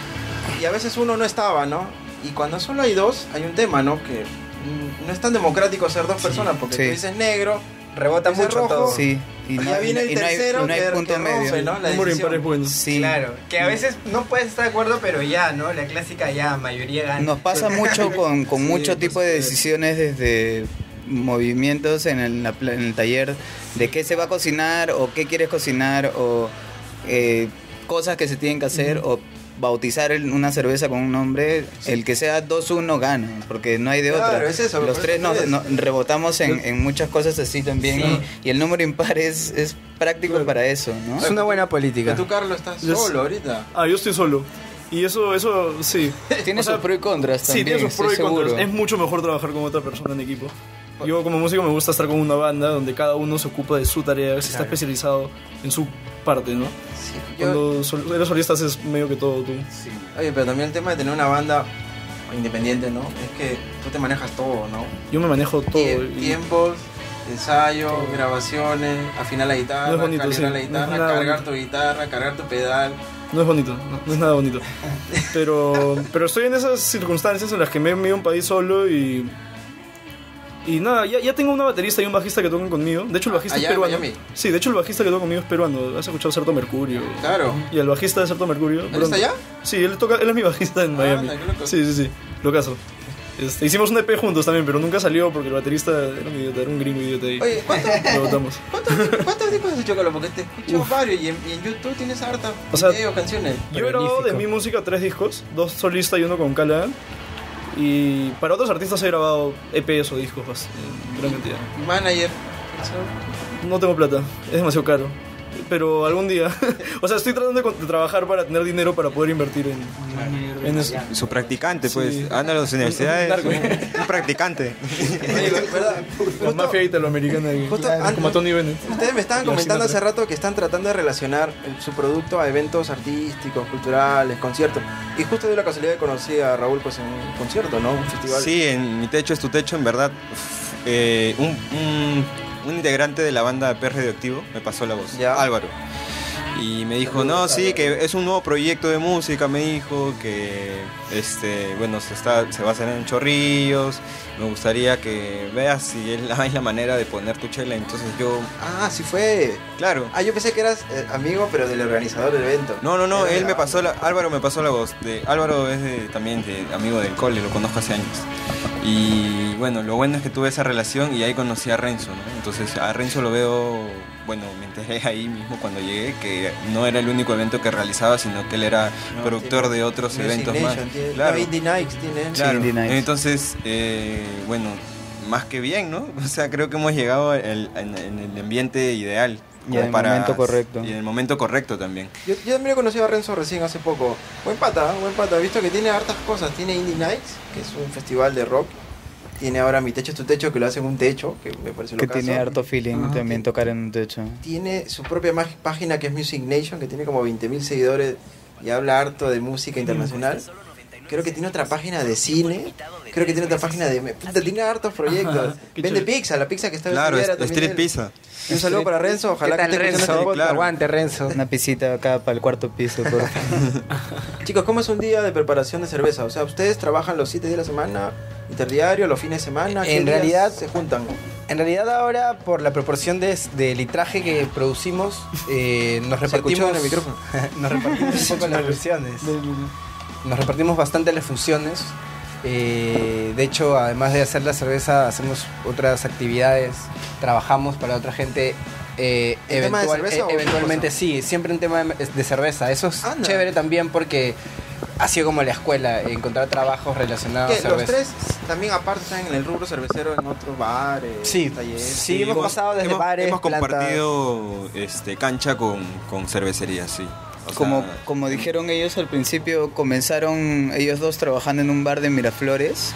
Y a veces uno no estaba, ¿no? Y cuando solo hay dos, hay un tema, ¿no? Que mm, no es tan democrático ser dos personas, porque sí. tú dices negro, Rebota Ese mucho rojo. todo. Sí, y y no, ya viene el y no hay, tercero y no hay que, punto que medio. rompe, ¿no? La Número decisión. impar es bueno. Sí. Claro, que a veces no puedes estar de acuerdo, pero ya, ¿no? La clásica ya, mayoría gana. Nos pasa mucho con, con Sí, mucho por tipo de supuesto. decisiones desde movimientos en el, la pla- en el taller de qué se va a cocinar o qué quieres cocinar o eh, cosas que se tienen que hacer o bautizar el- una cerveza con un nombre, el que sea dos uno gana, porque no hay de Claro, otra. es eso, Los por tres eso nos, es. nos rebotamos en, en muchas cosas así también Sí. y, y el número impar es, es práctico para eso, ¿no? Es una buena Que política. tú, Carlos, estás Yo- solo ahorita. Ah, yo estoy solo. Y eso, eso, sí. Tiene O sea, sus pros y contras Sí, también, tiene sus pros y estoy contras. seguro. Es mucho mejor trabajar con otra persona en equipo. Yo como músico me gusta estar con una banda donde cada uno se ocupa de su tarea, se está Claro. especializado en su parte, ¿no? Sí, yo- Cuando sol- eres solista haces medio que todo tú. sí. Oye, pero también el tema de tener una banda independiente, ¿no? Es que tú te manejas todo, ¿no? Yo me manejo todo. Tie- y- Tiempos, ensayo, grabaciones, afinar la guitarra, No es bonito, calibrar sí. la guitarra, No es nada cargar bonito. tu guitarra, cargar tu pedal. No es bonito, no, no es nada bonito. Pero, pero estoy en esas circunstancias en las que me he ido a un país solo y... Y nada, ya, ya tengo una baterista y un bajista que tocan conmigo. De hecho, el bajista Allá es en peruano. Miami. Sí, de hecho, el bajista que toca conmigo es peruano. ¿Has escuchado Certo Mercurio? Claro. Y el bajista de Certo Mercurio. ¿Él está allá? Sí, él, toca, él es mi bajista en Ah, Miami. anda, qué loco. Sí, sí, sí. Lo caso. Este, hicimos un E P juntos también, pero nunca salió porque el baterista era un idiota, era un gringo idiota ahí. Oye, ¿cuántos, Lo botamos. cuántos, cuántos discos has hecho, Carlos? Porque te escucho varios y en, y en YouTube tienes harta O sea, videos, canciones. Yo he grabado de Prolífico. mi música tres discos, dos solistas y uno con Callahan. Y para otros artistas he grabado E Pes o discos pues, en gran cantidad. Manager. No tengo plata, es demasiado caro. Pero algún día. O sea, estoy tratando de, con- de trabajar para tener dinero para poder invertir en, en eso. Su practicante, pues. Sí. Anda a las universidades. Narco. Un, un practicante. Oye, ¿verdad? La Justo- mafia italoamericana ahí. Justo Claro, an- como a Tony Bennett. Ustedes me estaban Y la comentando hace Sinatra. rato que están tratando de relacionar el- su producto a eventos artísticos, culturales, conciertos. Y justo de la casualidad que conocí a Raúl pues en un concierto, ¿no? Un festival. Sí, en Mi Techo es tu Techo, en verdad. eh, un, un, un integrante de la banda P Radioactivo me pasó la voz, Ya. Álvaro. Y me dijo, no, sí, que es un nuevo proyecto de música, me dijo, que este, bueno, se, está, se va a hacer en Chorrillos, me gustaría que veas si es la, es la manera de poner tu chela. Entonces yo, Ah, sí fue. claro. Ah, yo pensé que eras eh, amigo, pero del organizador del evento. No, no, no, Era de él la me banda. pasó la, Álvaro me pasó la voz. De, Álvaro es de, también de, amigo del cole, lo conozco hace años. Y bueno, lo bueno es que tuve esa relación y ahí conocí a Renzo, ¿no? Entonces a Renzo lo veo, bueno, me enteré ahí mismo cuando llegué que no era el único evento que realizaba, sino que él era No, productor tiene de otros Music eventos Nation, más. tiene- Claro. no, Indie Nights tiene. Claro, Indie Nights. entonces, eh, bueno, más que bien, ¿no? O sea, creo que hemos llegado al- en, en el ambiente ideal. Y como en el momento correcto. Y en el momento correcto también. Yo, yo también he conocido a Renzo recién hace poco. Buen pata, ¿eh? buen pata. He visto que tiene hartas cosas. Tiene Indie Nights, que es un festival de rock. Tiene ahora Mi Techo es tu Techo, que lo hace en un techo, que me parece lo Que tiene harto feeling también tocar en un techo. Tiene su propia mag- página que es Music Nation, que tiene como veinte mil seguidores y habla harto de música internacional. creo que tiene otra página de cine, creo que tiene otra página de... Puta, tiene hartos proyectos. Qué Vende chévere. pizza, la pizza que está en Claro, Rivera es- también Street él. Pizza. Y un saludo para Renzo, ojalá ¿Qué que tal, esté escuchando Renzo? este podcast. Aguante, Renzo. Una pisita acá para el cuarto piso, por favor. Chicos, ¿cómo es un día de preparación de cerveza? O sea, ¿ustedes trabajan los siete días de la semana, interdiario, los fines de semana? ¿Qué En días realidad- se juntan? En realidad ahora, por la proporción de, de litraje que producimos, eh, nos Se escuchó repartimos en el micrófono. nos repartimos un poco las funciones. Nos repartimos bastante las funciones. Eh, de hecho, además de hacer la cerveza, hacemos otras actividades. Trabajamos para otra gente. Eh, ¿En tema de eventual- cerveza eh, o otra eventualmente cosa? sí, siempre en tema de, de cerveza. Eso es Anda. chévere también porque ha sido como la escuela, encontrar trabajos relacionados ¿Qué? a cerveza. ¿Los tres también aparte están en el rubro cervecero en otros bares, Sí, talleres? sí, hemos pasado desde hemos, bares, hemos plantas. compartido este, cancha con, con cervecería, sí. O Como, sea, como dijeron ellos al principio, comenzaron ellos dos trabajando en un bar de Miraflores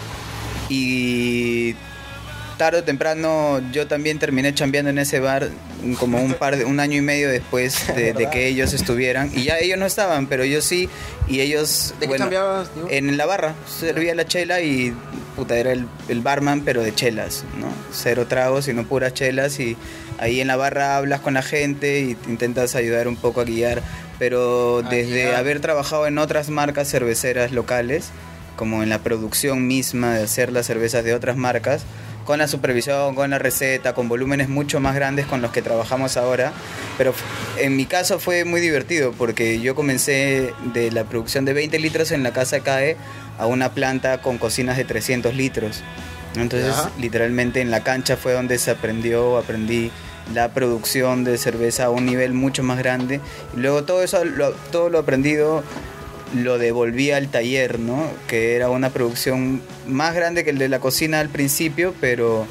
y tarde o temprano yo también terminé chambeando en ese bar como un par de, un año y medio después de, de que ellos estuvieran, y ya ellos no estaban, pero yo sí, y ellos ¿De qué bueno, cambiabas, digo? en la barra servía la chela y puta era el, el barman pero de chelas, ¿no? Cero tragos sino puras chelas, y ahí en la barra hablas con la gente y te intentas ayudar un poco a guiar, pero desde guiar. haber trabajado en otras marcas cerveceras locales, como en la producción misma de hacer las cervezas de otras marcas, con la supervisión, con la receta, con volúmenes mucho más grandes con los que trabajamos ahora, pero en mi caso fue muy divertido porque yo comencé de la producción de veinte litros en la casa C A E a una planta con cocinas de trescientos litros. Entonces, Ya. literalmente en la cancha fue donde se aprendió, aprendí la producción de cerveza a un nivel mucho más grande. Y luego todo eso, lo, todo lo aprendido lo devolví al taller, ¿no? Que era una producción más grande que el de la cocina al principio, pero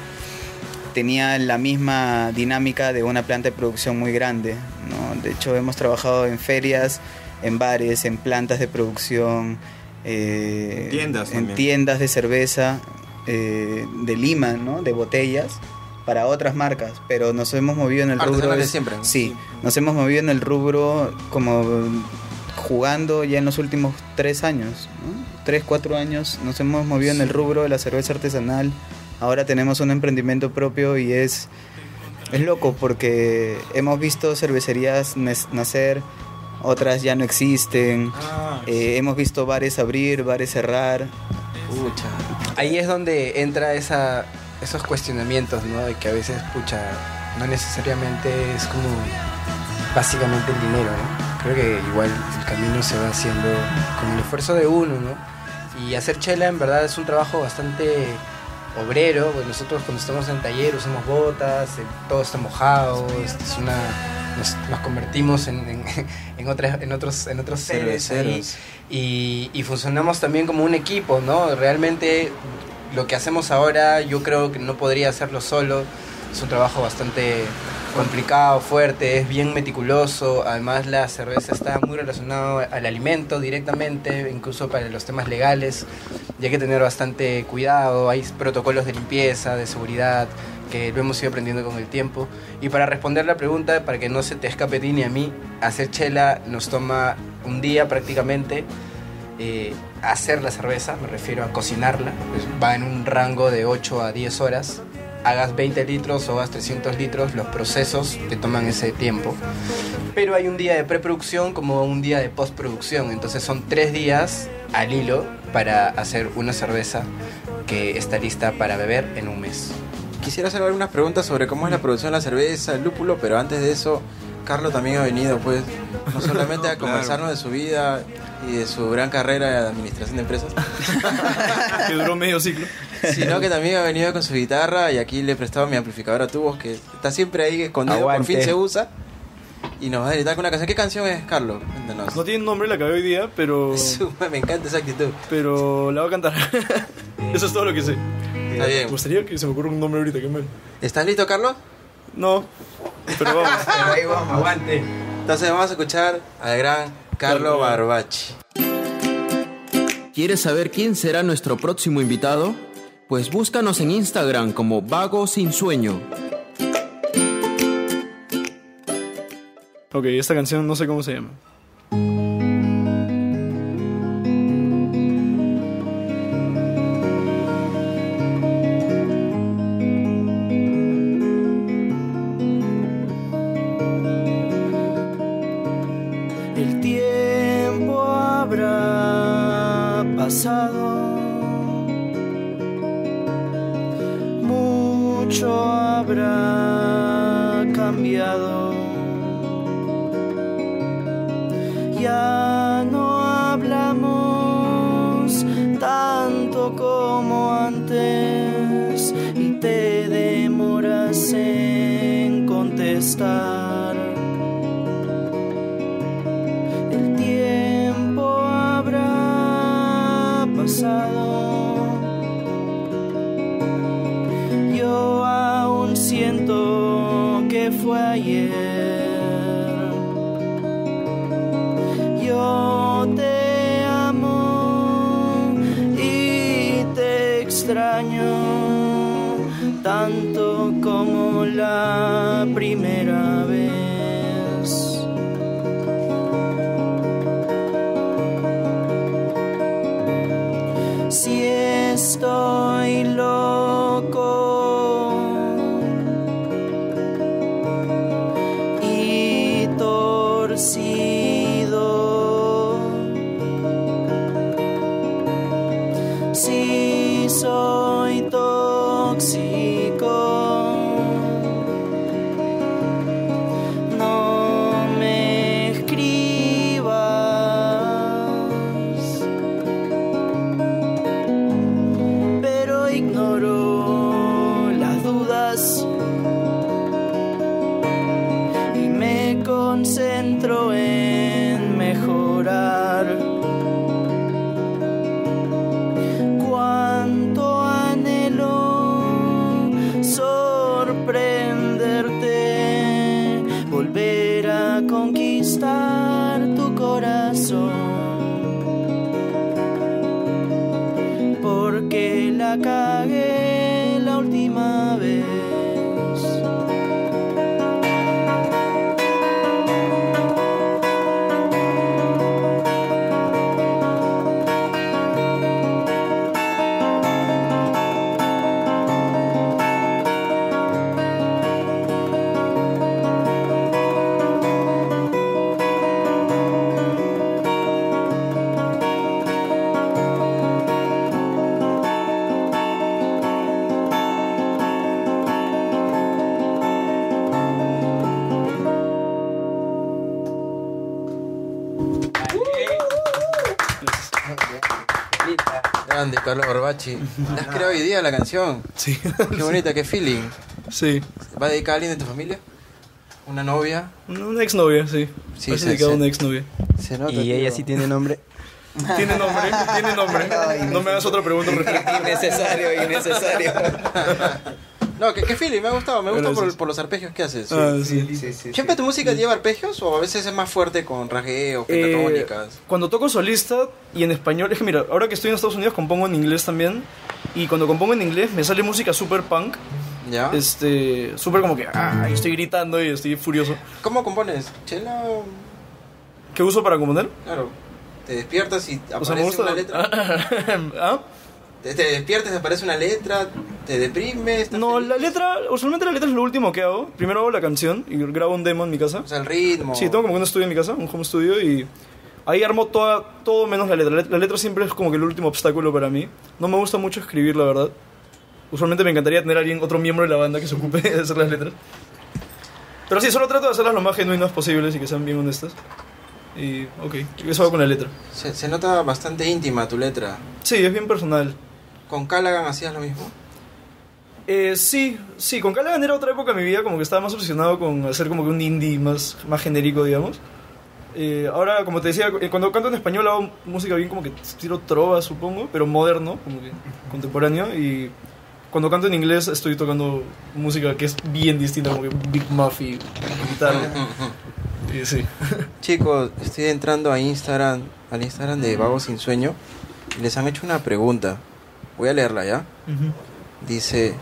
tenía la misma dinámica de una planta de producción muy grande, ¿no? De hecho, hemos trabajado en ferias, en bares, en plantas de producción, eh, Tiendas en también. tiendas de cerveza eh, de Lima, ¿no? De botellas para otras marcas, pero nos hemos movido en el rubro Artesanales de- siempre, ¿no? Sí, nos hemos movido en el rubro como jugando ya en los últimos tres años, ¿no? Tres, cuatro años nos hemos movido en el rubro de la cerveza artesanal. Ahora tenemos un emprendimiento propio y es, es loco porque hemos visto cervecerías nes- nacer, otras ya no existen, Ah, eh, hemos visto bares abrir, bares cerrar. pucha. Ahí es donde entra esa, esos cuestionamientos, ¿no? De que a veces, pucha, no necesariamente es como básicamente el dinero, ¿no? Creo que igual el camino se va haciendo con el esfuerzo de uno, ¿no? Y hacer chela en verdad es un trabajo bastante obrero, pues nosotros cuando estamos en el taller usamos botas, eh, todo está mojado, es es una, nos, nos convertimos en, en, en, otras, en, otros, en otros seres ahí. Cerveceros. Y, y funcionamos también como un equipo, ¿no? Realmente lo que hacemos ahora yo creo que no podría hacerlo solo, es un trabajo bastante complicado, fuerte, es bien meticuloso, además la cerveza está muy relacionada al alimento directamente, incluso para los temas legales, y hay que tener bastante cuidado, hay protocolos de limpieza, de seguridad, que lo hemos ido aprendiendo con el tiempo. Y para responder la pregunta, para que no se te escape a ti ni a mí, hacer chela nos toma un día prácticamente. Eh, hacer la cerveza, me refiero a cocinarla, pues va en un rango de ocho a diez horas. Hagas veinte litros o hagas trescientos litros, los procesos te toman ese tiempo. Pero hay un día de preproducción como un día de postproducción, entonces son tres días al hilo para hacer una cerveza que está lista para beber en un mes. Quisiera hacer algunas preguntas sobre cómo es la producción de la cerveza, el lúpulo, pero antes de eso, Carlos también ha venido, pues, no solamente a Claro. conversarnos de su vida y de su gran carrera de administración de empresas, Que duró medio ciclo. sino que también ha venido con su guitarra y aquí le he prestado mi amplificador a tubos que está siempre ahí escondido, Aguante. por fin se usa y nos va a editar con una canción. ¿Qué canción es, Carlos? Cuéntanos. No tiene nombre, la acabé hoy día, pero, Su- Me encanta esa actitud. pero la voy a cantar. Eso es todo lo que sé. Está bien. Me gustaría que se me ocurra un nombre ahorita, qué mal. ¿Estás listo, Carlos? No, pero vamos. Pero ahí vamos, aguante. Entonces vamos a escuchar al gran Carlo Carlo. Barbachi. ¿Quieres saber quién será nuestro próximo invitado? Pues búscanos en Instagram como Vago Sin Sueño. Ok, esta canción no sé cómo se llama. habrá pasado, mucho habrá cambiado. Ya no hablamos tanto como antes y te demoras en contestar. El tiempo habrá pasado, yo aún siento que fue ayer. Yo te amo y te extraño tanto como la primera vez. Si estoy loco y torcido, si soy tóxico, no me escribas, pero ignoro las dudas y me concentro en mejorar. Cuánto anhelo sorprenderte, volver a conquistar tu corazón, porque la cagué la última vez. Grande, Carlos Barbachi. ¿La has creado hoy día la canción? Sí. Qué bonita, qué feeling. Sí. ¿Va dedicada a alguien de tu familia? ¿Una novia? Una exnovia, sí. Sí, Sí, se- dedicado a se- una exnovia. Se nota, Y ella tío. sí tiene nombre. Tiene nombre, tiene nombre. No me hagas otra pregunta al respecto. Innecesario, innecesario. No, ¿qué, qué feeling? Me ha gustado, me gusta por, Gracias. por los arpegios que haces. Ah, sí. Sí, sí, sí. ¿Siempre tu música lleva arpegios o a veces es más fuerte con rasgueos, Eh, pentatónicas? cuando toco solista y en español, es que mira, ahora que estoy en Estados Unidos compongo en inglés también. Y cuando compongo en inglés me sale música super punk. ¿Ya? Este, súper como que ah, estoy gritando y estoy furioso. ¿Cómo compones? ¿Chela? ¿Qué uso para componer? Claro. Te despiertas y O sea, me aparece gusta. una letra. ¿Ah? Te, te despiertas y aparece una letra, te deprimes. estás No, feliz. la letra, usualmente la letra es lo último que hago. Primero hago la canción y grabo un demo en mi casa. O sea, el ritmo. Sí, tengo como que un estudio en mi casa, un home studio, y ahí armo toda, todo menos la letra. La la letra siempre es como que el último obstáculo para mí. No me gusta mucho escribir, la verdad. Usualmente me encantaría tener a alguien, otro miembro de la banda que se ocupe de hacer las letras. Pero sí, solo trato de hacerlas lo más genuinas posibles y que sean bien honestas. Y, ok, eso hago con la letra. Se, se nota bastante íntima tu letra. Sí, es bien personal. ¿Con Callaghan hacías lo mismo? Eh, sí, sí, con Callaghan era otra época de mi vida, como que estaba más obsesionado con hacer como que un indie más, más genérico, digamos. Eh, ahora, como te decía, eh, cuando canto en español hago música bien como que estilo trova, supongo, pero moderno, como que contemporáneo. Y cuando canto en inglés estoy tocando música que es bien distinta, como que Big Muff y guitarra. Y sí. Chicos, estoy entrando a Instagram, al Instagram de Vago Sin Sueño, y les han hecho una pregunta. Voy a leerla ya. Ujú. Dice,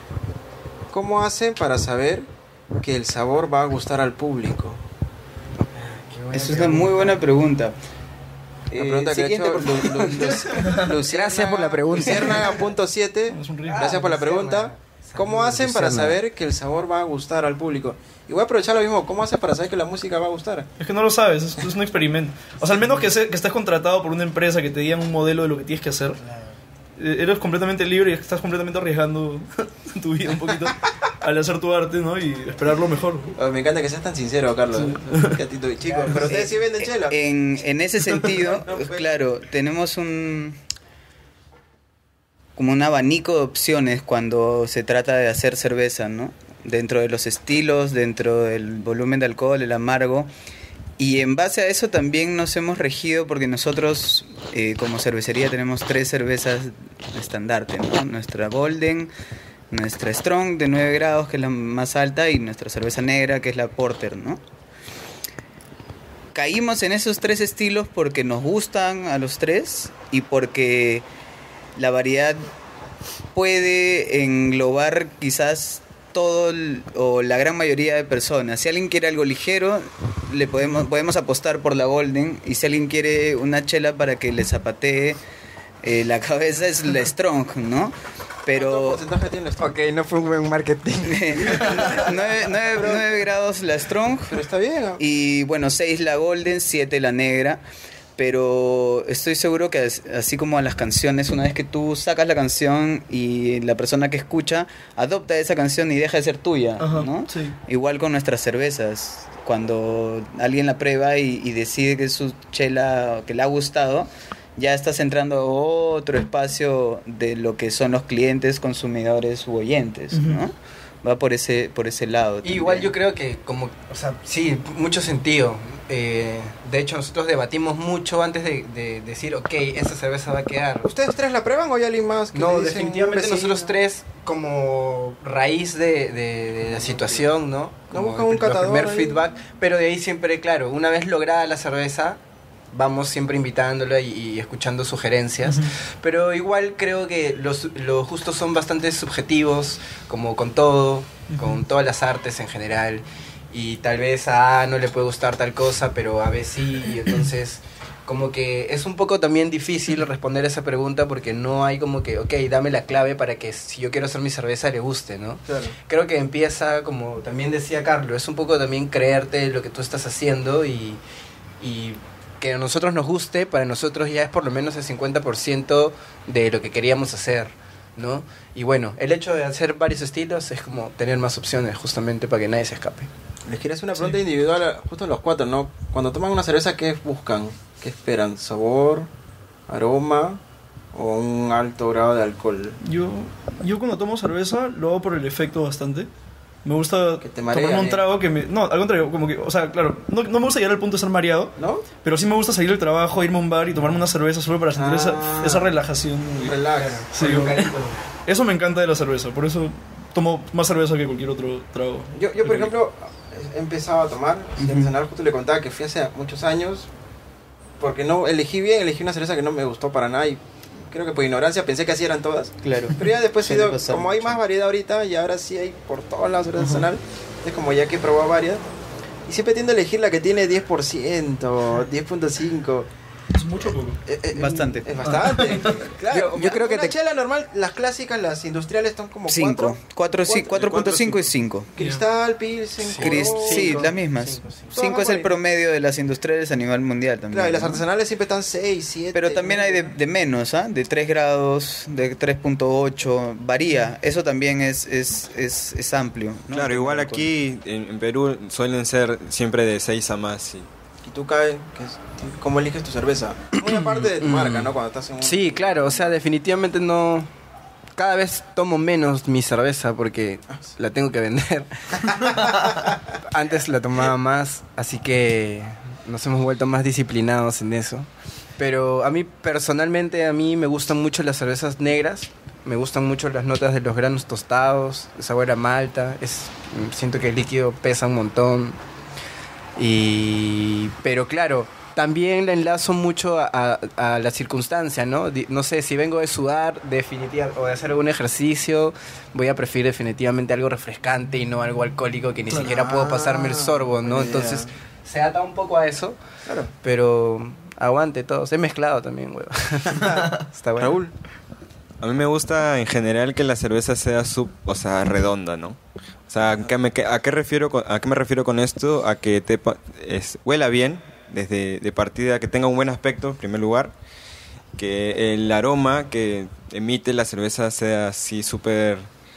¿cómo hacen para saber que el sabor va a gustar al público? Esa es una muy buena pregunta. La pregunta que ha siguiente, hecho por favor. Lu- Lu- Lu- Luciérnaga- Gracias por la pregunta. Luciérnaga punto siete. Es un río. Gracias por la pregunta. ¿Cómo hacen para Luciana. saber que el sabor va a gustar al público? Y voy a aprovechar lo mismo, ¿cómo hacen para saber que la música va a gustar? Es que no lo sabes, es, es un experimento. O sea, al menos que, se- que estés contratado por una empresa que te digan un modelo de lo que tienes que hacer. eh, Eres completamente libre y estás completamente arriesgando tu vida un poquito al hacer tu arte, ¿no? Y esperar lo mejor. Oh, me encanta que seas tan sincero, Carlos. Que a ti, tú- chicos, pero ustedes sí venden chela. En, en ese sentido, No, pues. claro, tenemos un como un abanico de opciones cuando se trata de hacer cerveza, ¿no? Dentro de los estilos, dentro del volumen de alcohol, el amargo. Y en base a eso también nos hemos regido porque nosotros eh, como cervecería tenemos tres cervezas estandarte, ¿no? Nuestra Golden, nuestra Strong de nueve grados, que es la más alta, y nuestra cerveza negra, que es la Porter, ¿no? Caímos en esos tres estilos porque nos gustan a los tres y porque la variedad puede englobar quizás todo el- o la gran mayoría de personas. Si alguien quiere algo ligero, le podemos, podemos apostar por la Golden, y si alguien quiere una chela para que le zapatee eh, la cabeza, es la Strong, ¿no? ¿Cuánto Pero porcentaje tiene esto? Ok, no fue un buen marketing. nueve grados la Strong, Pero está bien. ¿no? y bueno, seis la Golden, siete la negra. Pero estoy seguro que as- así como a las canciones, una vez que tú sacas la canción y la persona que escucha adopta esa canción y deja de ser tuya, Ajá, ¿no? sí. Igual con nuestras cervezas. Cuando alguien la prueba y, y decide que es su chela, que le ha gustado, ya estás entrando a otro espacio de lo que son los clientes, consumidores u oyentes, ¿no? Va por ese, por ese lado. Y igual yo también. creo que como, o sea, sí, mucho sentido. Eh, de hecho, nosotros debatimos mucho antes de, de decir, ok, esta cerveza va a quedar. ¿Ustedes tres la prueban o hay alguien más que No, le dicen, definitivamente un vecino? nosotros tres, como raíz de, de- de la situación, ¿no? No Como buscan un el catador primer ahí. feedback, pero de ahí siempre, claro, una vez lograda la cerveza, vamos siempre invitándola y, y escuchando sugerencias. Pero igual creo que los, los gustos son bastante subjetivos, como con todo, con todas las artes en general. Y tal vez a A no le puede gustar tal cosa, pero a B sí. Y entonces, como que es un poco también difícil responder esa pregunta porque no hay como que, ok, dame la clave para que si yo quiero hacer mi cerveza le guste, ¿no? Claro. Creo que empieza, como también decía Carlos, es un poco también creerte lo que tú estás haciendo y, y que a nosotros nos guste, para nosotros ya es por lo menos el cincuenta por ciento de lo que queríamos hacer, ¿no? Y bueno, el hecho de hacer varios estilos es como tener más opciones justamente para que nadie se escape. Les quiero hacer una pregunta individual a- justo a los cuatro, ¿no? Cuando toman una cerveza, ¿qué buscan? ¿Qué esperan? ¿Sabor? ¿Aroma? ¿O un alto grado de alcohol? Yo, yo cuando tomo cerveza lo hago por el efecto bastante. Me gusta Que te marea, tomarme un ¿eh? trago que me... No, al contrario, como que... O sea, claro, no, no me gusta llegar al punto de estar mareado, ¿No? pero sí me gusta salir del trabajo, irme a un bar y tomarme una cerveza solo para sentir Ah. esa, esa relajación. Relax. Sí, eso me encanta de la cerveza, por eso tomo más cerveza que cualquier otro trago. Yo, yo por ejemplo, he empezado a tomar, así artesanal, justo le contaba que fui hace muchos años, porque no elegí bien, elegí una cerveza que no me gustó para nada y creo que por ignorancia pensé que así eran todas. Claro. Pero ya después, he Suele ido- pasar como hay mucho. más variedad ahorita y ahora sí hay por todos lados cerveza artesanal, es como ya que he probado varias. Y siempre tiendo a elegir la que tiene diez por ciento, diez punto cinco. Es mucho o poco. Eh, eh, Bastante. Es bastante. Claro, Yo- yo creo que una te- chela normal, las clásicas, las industriales están como cinco. cuatro. cuatro punto cinco y cinco. Cristal, Pilsen, Cris- Corona. sí, Cinco. las mismas. Cinco, cinco. cinco es Todas el promedio de las industriales a nivel mundial también. Claro, y las ¿no? artesanales siempre están seis, siete. Pero también hay de, de menos, ¿ah? De tres grados, de tres punto ocho, varía. Eso también es, es, es, es amplio, ¿no? Claro, igual aquí en, en Perú suelen ser siempre de seis a más. Sí. Y tú caes, que es- ¿cómo eliges tu cerveza? Muy aparte de tu marca, ¿no? Cuando estás en un... Sí, claro, o sea, definitivamente no... Cada vez tomo menos mi cerveza porque la tengo que vender. Antes la tomaba más, así que nos hemos vuelto más disciplinados en eso. Pero a mí personalmente, a mí me gustan mucho las cervezas negras. Me gustan mucho las notas de los granos tostados, el sabor a malta. Es, siento que el líquido pesa un montón. Y, pero claro, también la enlazo mucho a, a- a la circunstancia, ¿no? Di- No sé, si vengo de sudar definitiva, o de hacer algún ejercicio, voy a preferir definitivamente algo refrescante y no algo alcohólico que ni siquiera puedo pasarme el sorbo, ¿no? buena idea. Entonces, se ata un poco a eso, Claro. pero aguante todos. He mezclado también, güey. Está bueno. Raúl. A mí me gusta en general que la cerveza sea sub, o sea, redonda, ¿no? O sea, ¿a qué me, a qué refiero con, a qué me refiero con esto? A que te pa- es, huela bien desde de partida, que tenga un buen aspecto en primer lugar, que el aroma que emite la cerveza sea así súper,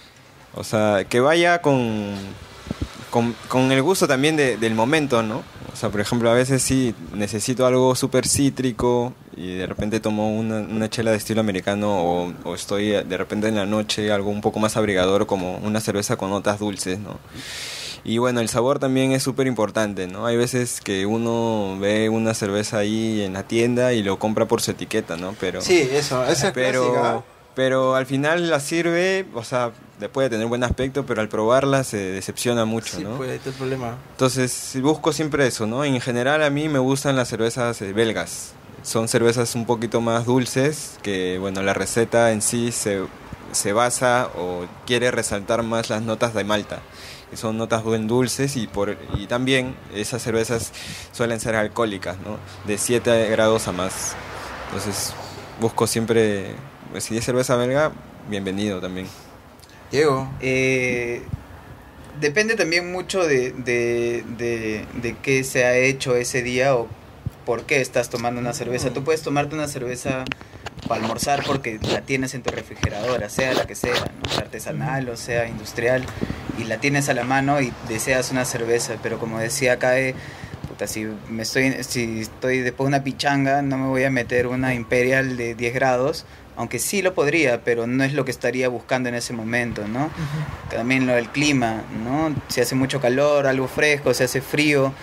o sea, que vaya con, con, con el gusto también de, del momento, ¿no? O sea, por ejemplo, a veces sí necesito algo súper cítrico y de repente tomo una, una chela de estilo americano o, o estoy de repente en la noche algo un poco más abrigador como una cerveza con notas dulces, ¿no? Y bueno, el sabor también es súper importante, ¿no? Hay veces que uno ve una cerveza ahí en la tienda y lo compra por su etiqueta, ¿no? Pero, Sí, eso, esa es pero, clásica. pero al final la sirve, o sea, puede tener buen aspecto, pero al probarla se decepciona mucho, Sí, ¿no? pues, este es el problema. Entonces busco siempre eso, ¿no? En general a mí me gustan las cervezas eh, belgas. Son cervezas un poquito más dulces, que bueno, la receta en sí se, se basa o quiere resaltar más las notas de malta, que son notas bien dulces y, por, y también esas cervezas suelen ser alcohólicas, ¿no? De siete grados a más. Entonces busco siempre, pues, si es cerveza belga, bienvenido también. Diego. Eh, depende también mucho de, de, de, de qué se ha hecho ese día o por qué estás tomando una cerveza. Tú puedes tomarte una cerveza para almorzar porque la tienes en tu refrigeradora, sea la que sea, ¿no? Sea artesanal o sea industrial, y la tienes a la mano y deseas una cerveza. Pero como decía Kae, puta, si me estoy, si estoy después de una pichanga, no me voy a meter una Imperial de diez grados, aunque sí lo podría, pero no es lo que estaría buscando en ese momento, ¿no? Uh-huh. También lo del clima, ¿no? Si hace mucho calor, algo fresco, se hace frío,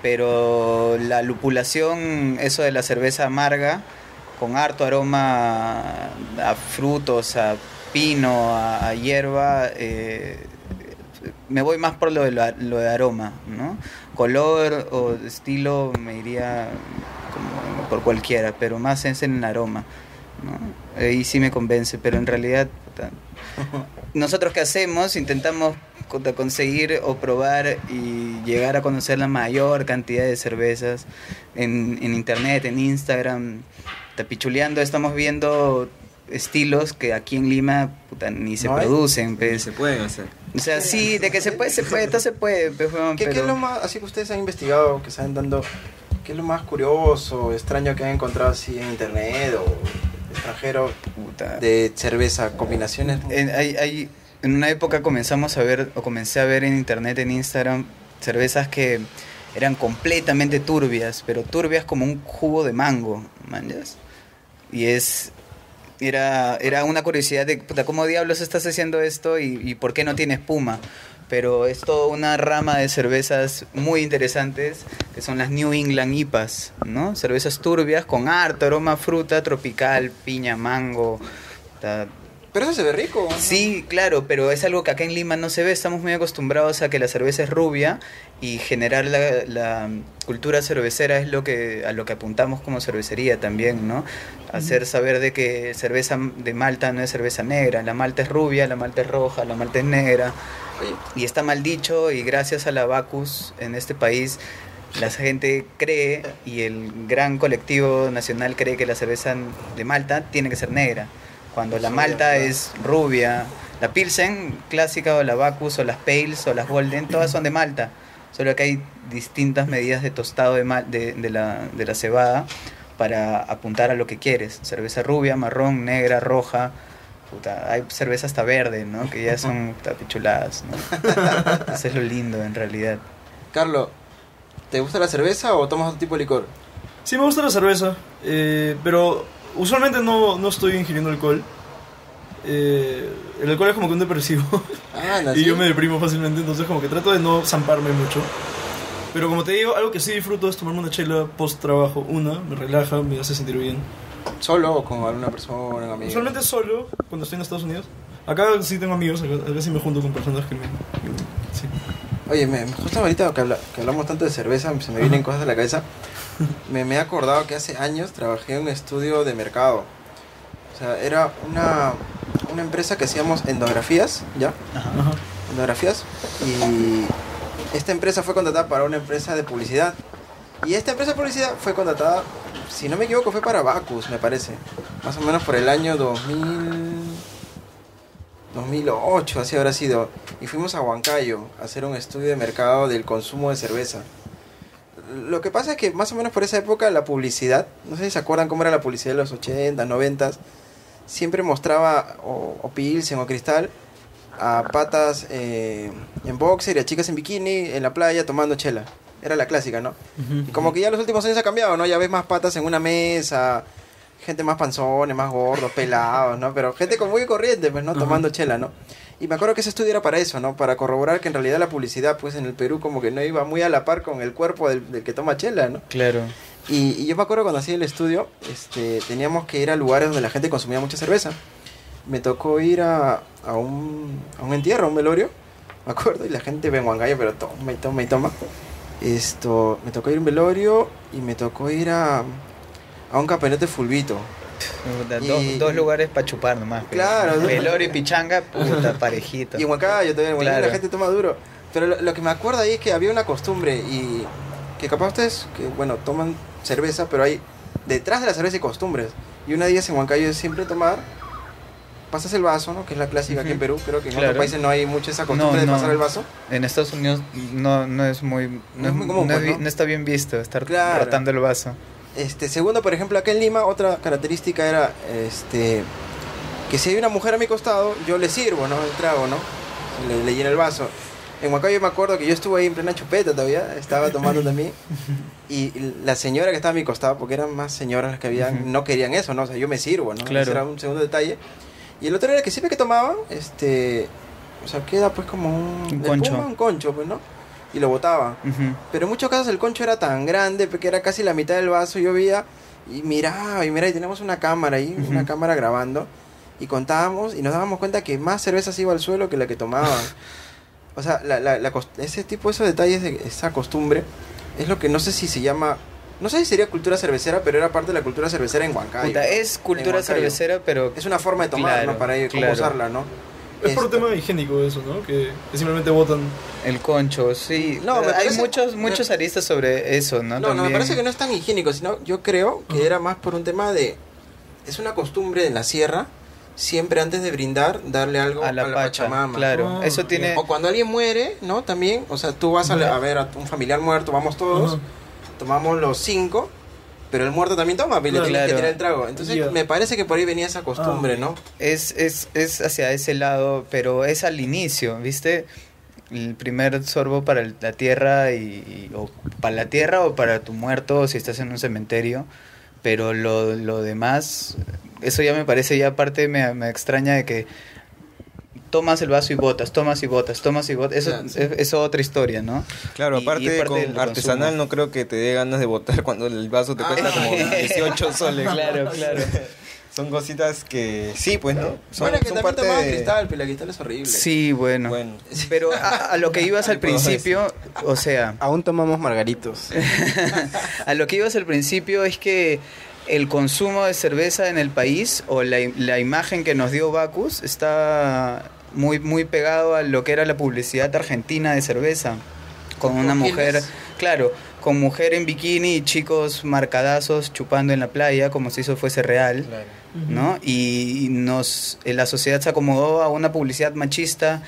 pero la lupulación, eso de la cerveza amarga, con harto aroma a frutos, a pino, a, a hierba, eh, me voy más por lo de, lo, lo de aroma, ¿no? Color o estilo me iría como por cualquiera, pero más es en el aroma, ¿no? Ahí sí me convence, pero en realidad puta, nosotros ¿qué hacemos? Intentamos conseguir o probar y llegar a conocer la mayor cantidad de cervezas en, en internet, en Instagram, tapichuleando, estamos viendo estilos que aquí en Lima puta, ni se no producen, pues. Ni se pueden hacer. O sea, sí, de que se puede, se puede, todo se puede, pues, bueno, ¿Qué, pero... ¿Qué es lo más, así que ustedes han investigado, que saben dando, qué es lo más curioso, extraño que han encontrado así en internet o extranjero puta. De cerveza, combinaciones? En, hay, hay, en una época comenzamos a ver, o comencé a ver en internet, en Instagram, cervezas que eran completamente turbias, pero turbias como un jugo de mango, ¿manjas? Y es... Era, era una curiosidad de, puta, ¿cómo diablos estás haciendo esto y, y por qué no tiene espuma? Pero es toda una rama de cervezas muy interesantes, que son las New England I P As, ¿no? Cervezas turbias con harto aroma a fruta tropical, piña, mango. Ta... Pero eso se ve rico, ¿no? Sí, claro, pero es algo que acá en Lima no se ve. Estamos muy acostumbrados a que la cerveza es rubia y generar la, la cultura cervecera es lo que a lo que apuntamos como cervecería también, ¿no? Hacer saber de que cerveza de malta no es cerveza negra, la malta es rubia, la malta es roja, la malta es negra. Y está mal dicho, y gracias a la Bacus en este país la gente cree, y el gran colectivo nacional cree, que la cerveza de malta tiene que ser negra, cuando la malta es rubia. La Pilsen clásica o la Bacus o las Pales o las Golden, todas son de malta, solo que hay distintas medidas de tostado de, mal, de, de, la, de la cebada para apuntar a lo que quieres. Cerveza rubia, marrón, negra, roja. Puta, hay cerveza hasta verde, ¿no? Que ya son tapichuladas, ¿no? Eso es lo lindo en realidad. Carlos, ¿te gusta la cerveza o tomas otro tipo de licor? Sí, me gusta la cerveza, eh, pero usualmente no, no estoy ingiriendo alcohol. Eh, el alcohol es como que un depresivo. Ah, no, y ¿sí? yo me deprimo fácilmente, entonces como que trato de no zamparme mucho. Pero como te digo, algo que sí disfruto es tomarme una chela post trabajo. Una, me relaja, me hace sentir bien. ¿Solo o con alguna persona, un amigo? Usualmente solo, cuando estoy en Estados Unidos. Acá sí tengo amigos, acá, acá sí me junto con personas que me... que- sí. Oye, me, justo ahorita que, habla, que hablamos tanto de cerveza, se me vienen cosas a la cabeza. Me, me he acordado que hace años trabajé en un estudio de mercado. O sea, era una, una empresa que hacíamos endografías, ¿ya? Ajá. Ajá. Endografías. Y esta empresa fue contratada para una empresa de publicidad. Y esta empresa de publicidad fue contratada, si no me equivoco, fue para Bacus, me parece. Más o menos por el año dos mil dos mil ocho, así habrá sido. Y fuimos a Huancayo a hacer un estudio de mercado del consumo de cerveza. Lo que pasa es que más o menos por esa época la publicidad, no sé si se acuerdan cómo era la publicidad de los ochenta, noventa, siempre mostraba o, o Pilsen o Cristal a patas eh, en boxer y a chicas en bikini en la playa tomando chela. Era la clásica, ¿no? Uh-huh. Y como que ya los últimos años ha cambiado, ¿no? Ya ves más patas en una mesa, gente más panzones, más gordos, pelados, ¿no? Pero gente con muy corriente, pues, ¿no? Tomando uh-huh. chela, ¿no? Y me acuerdo que ese estudio era para eso, ¿no? Para corroborar que en realidad la publicidad, pues, en el Perú como que no iba muy a la par con el cuerpo del, del que toma chela, ¿no? Claro. Y, y yo me acuerdo cuando hacía el estudio, este, teníamos que ir a lugares donde la gente consumía mucha cerveza. Me tocó ir a, a, un, a un entierro, a un velorio, me acuerdo, y la gente ve en Huancayo, pero toma y toma y toma. Esto, me tocó ir a un velorio y me tocó ir a, a un campeonato de fulbito. Puta, y, dos, dos lugares para chupar nomás. Claro. Velorio y pichanga, puta, parejito. Y en Huancayo también, en claro. La gente toma duro. Pero lo, lo que me acuerdo ahí es que había una costumbre y que capaz ustedes, que bueno, toman cerveza, pero hay detrás de la cerveza hay costumbres. Y una de ellas en Huancayo es siempre tomar, pasas el vaso, ¿no? Que es la clásica uh-huh. aquí en Perú. Creo que en claro. otros países no hay mucho esa costumbre no, de pasar no. el vaso. En Estados Unidos no, no es muy no, no es muy común, no, pues, ¿no? no está bien visto estar claro. rotando el vaso. Este, segundo, por ejemplo, acá en Lima, otra característica era este que si hay una mujer a mi costado, yo le sirvo, ¿no? El trago, ¿no? Le, le lleno el vaso. En Huancayo me acuerdo que yo estuve ahí en plena chupeta todavía, estaba tomando también. Y la señora que estaba a mi costado, porque eran más señoras las que habían, uh-huh. no querían eso, ¿no? O sea, yo me sirvo, ¿no? Claro. Ese era un segundo detalle. Y el otro era que siempre que tomaban, este, o sea, queda pues como un, un concho, espuma, un concho, pues, ¿no? Y lo botaban. Uh-huh. Pero en muchos casos el concho era tan grande, porque era casi la mitad del vaso, yo veía y miraba, y miraba, y teníamos una cámara ahí, uh-huh. una cámara grabando, y contábamos, y nos dábamos cuenta que más cervezas iba al suelo que la que tomaban. O sea, la, la, la, ese tipo, esos detalles, de esa costumbre, es lo que no sé si se llama... No sé si sería cultura cervecera, pero era parte de la cultura cervecera en Huancayo. Puta, es cultura cervecera, pero... Es una forma de tomar, claro, ¿no? Para ir, cómo claro. usarla, ¿no? Es por tema higiénico eso, ¿no? Que, que simplemente botan... El concho, sí. No, hay parece, muchos muchos me, aristas sobre eso, ¿no? No, También. no, me parece que no es tan higiénico, sino yo creo que uh-huh. era más por un tema de... Es una costumbre en la sierra, siempre antes de brindar, darle algo a la, a la pacha, Pachamama. Claro, oh, eso tiene... O cuando alguien muere, ¿no? También, o sea, tú vas a, a ver a un familiar muerto, vamos todos, uh-huh. tomamos los cinco... Pero el muerto también toma, pero claro. le tienes que tirar el trago. Entonces yeah. me parece que por ahí venía esa costumbre, ah, ¿no? Es, es, es hacia ese lado, pero es al inicio, ¿viste? El primer sorbo para la tierra, y, y o para la tierra o para tu muerto si estás en un cementerio. Pero lo, lo demás, eso ya me parece, ya aparte me, me extraña de que tomas el vaso y botas, tomas y botas, tomas y botas. Eso claro, sí. es, es otra historia, ¿no? Claro, y, aparte, y aparte con artesanal consumo. No creo que te dé ganas de botar cuando el vaso te cuesta como dieciocho soles. Claro, claro. Son cositas que sí, pues, ¿no? Son, bueno, que son también parte tomaba de... cristal, pero la cristal es horrible. Sí, bueno. bueno. Pero a, a lo que ibas al principio, o sea... Aún tomamos margaritos. A lo que ibas al principio es que el consumo de cerveza en el país, o la, la imagen que nos dio Bacchus, está muy, muy pegado a lo que era la publicidad argentina de cerveza. Con una mujer, claro, con mujer en bikini y chicos marcadazos chupando en la playa, como si eso fuese real, claro. ¿no? Y nos, la sociedad se acomodó a una publicidad machista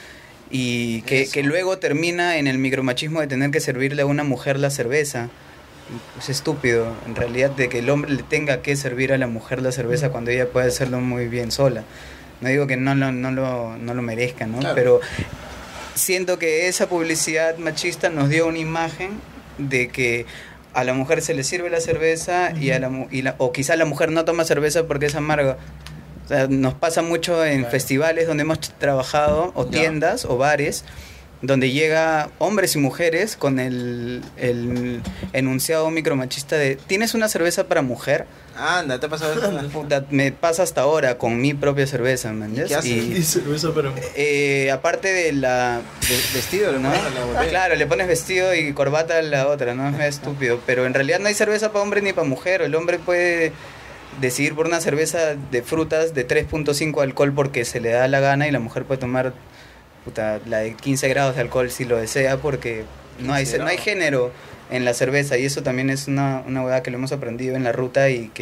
y que, que luego termina en el micromachismo de tener que servirle a una mujer la cerveza. Es estúpido, en realidad, de que el hombre le tenga que servir a la mujer la cerveza cuando ella puede hacerlo muy bien sola. No digo que no lo, no lo, no lo merezca, ¿no? Claro. Pero siento que esa publicidad machista nos dio una imagen de que a la mujer se le sirve la cerveza uh-huh. y a la, y la o quizá la mujer no toma cerveza porque es amarga. O sea, nos pasa mucho en claro. festivales donde hemos trabajado, o tiendas, o bares, donde llega hombres y mujeres con el, el enunciado micromachista de ¿tienes una cerveza para mujer? Anda, te ha pasado eso. Puta, me pasa hasta ahora con mi propia cerveza, ¿me entiendes? ¿Qué haces? Y, ¿Y cerveza para mujer? Eh, aparte de la... De, vestido, ¿no? La claro, le pones vestido y corbata a la otra, ¿no? Es estúpido. Pero en realidad no hay cerveza para hombre ni para mujer. El hombre puede decidir por una cerveza de frutas de tres punto cinco alcohol porque se le da la gana, y la mujer puede tomar... Puta, la de quince grados de alcohol si lo desea, porque no hay, no hay género en la cerveza, y eso también es una, una hueá que lo hemos aprendido en la ruta y que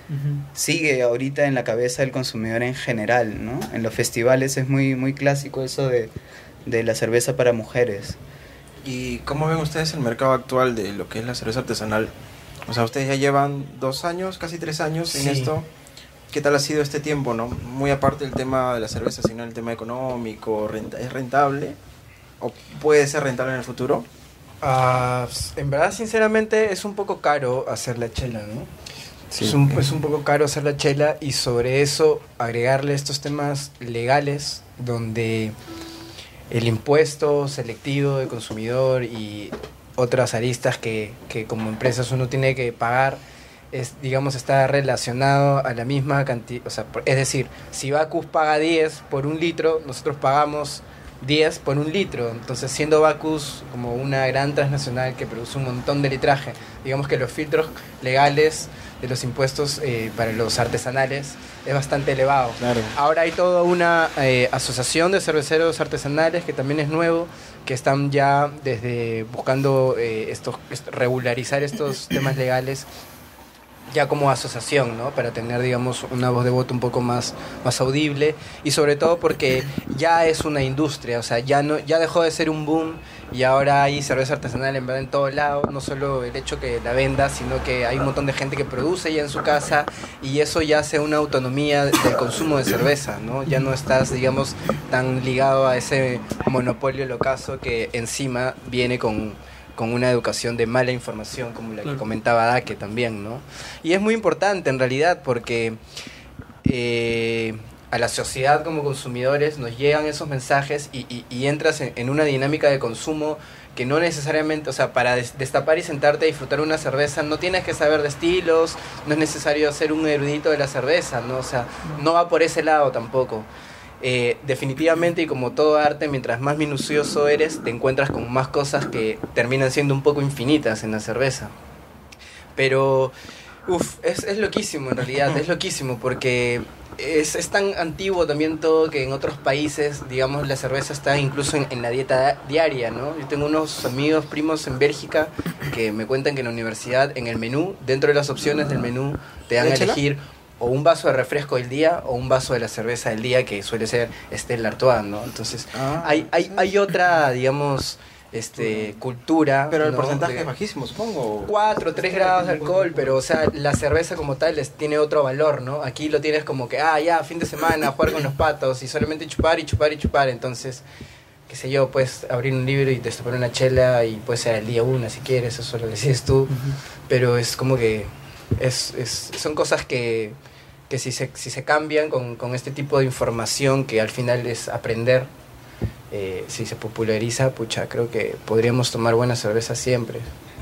sigue ahorita en la cabeza del consumidor en general, ¿no? En los festivales es muy, muy clásico eso de, de la cerveza para mujeres. ¿Y cómo ven ustedes el mercado actual de lo que es la cerveza artesanal? O sea, ustedes ya llevan dos años, casi tres años en Sí. esto. ¿Qué tal ha sido este tiempo, no? Muy aparte del tema de la cerveza, sino el tema económico, renta- ¿es rentable? ¿O puede ser rentable en el futuro? Ah, en verdad, sinceramente, es un poco caro hacer la chela, ¿no? Sí. Es, un, es un poco caro hacer la chela y sobre eso agregarle estos temas legales donde el impuesto selectivo de consumidor y otras aristas que, que como empresas uno tiene que pagar, es, digamos, está relacionado a la misma cantidad. O sea, por- es decir, si Bacus paga diez por un litro, nosotros pagamos diez por un litro. Entonces, siendo Bacus como una gran transnacional que produce un montón de litraje, digamos que los filtros legales de los impuestos eh, para los artesanales es bastante elevado. Claro. Ahora hay toda una eh, asociación de cerveceros artesanales que también es nuevo, que están ya desde buscando eh, estos, est- regularizar estos temas legales ya como asociación, ¿no? Para tener, digamos, una voz de voto un poco más, más audible y sobre todo porque ya es una industria, o sea, ya no ya dejó de ser un boom y ahora hay cerveza artesanal en verdad en todos lados, no solo el hecho que la venda, sino que hay un montón de gente que produce ya en su casa y eso ya hace una autonomía del consumo de cerveza, ¿no? Ya no estás, digamos, tan ligado a ese monopolio locazo que encima viene con con una educación de mala información como la que Claro. comentaba Dake también, ¿no? Y es muy importante en realidad porque eh, a la sociedad como consumidores nos llegan esos mensajes y, y, y entras en, en una dinámica de consumo que no necesariamente, o sea, para des- destapar y sentarte a disfrutar una cerveza no tienes que saber de estilos, no es necesario ser un erudito de la cerveza, ¿no? O sea, no va por ese lado tampoco. Eh, definitivamente, y como todo arte, mientras más minucioso eres, te encuentras con más cosas que terminan siendo un poco infinitas en la cerveza. Pero, uff, es, es loquísimo en realidad, es loquísimo porque es, es tan antiguo también todo que en otros países, digamos, la cerveza está incluso en, en la dieta diaria, ¿no? Yo tengo unos amigos, primos en Bélgica que me cuentan que en la universidad, en el menú, dentro de las opciones del menú, te dan a ¿Échala? elegir o un vaso de refresco del día o un vaso de la cerveza del día, que suele ser Stella Artois, ¿no? Entonces, Ah, hay, hay, hay otra, digamos, este, cultura. Pero el ¿no? porcentaje de es bajísimo, supongo. cuatro, tres grados de alcohol, pero, o sea, la cerveza como tal les tiene otro valor, ¿no? Aquí lo tienes como que, ah, ya, fin de semana, jugar con los patos y solamente chupar y chupar y chupar, entonces, qué sé yo, puedes abrir un libro y destapar una chela y puede ser el día una si quieres, eso lo decides tú, pero es como que es, es, son cosas que, que si, se, si se cambian con, con este tipo de información que al final es aprender, eh, si se populariza, pucha, creo que podríamos tomar buena cerveza siempre.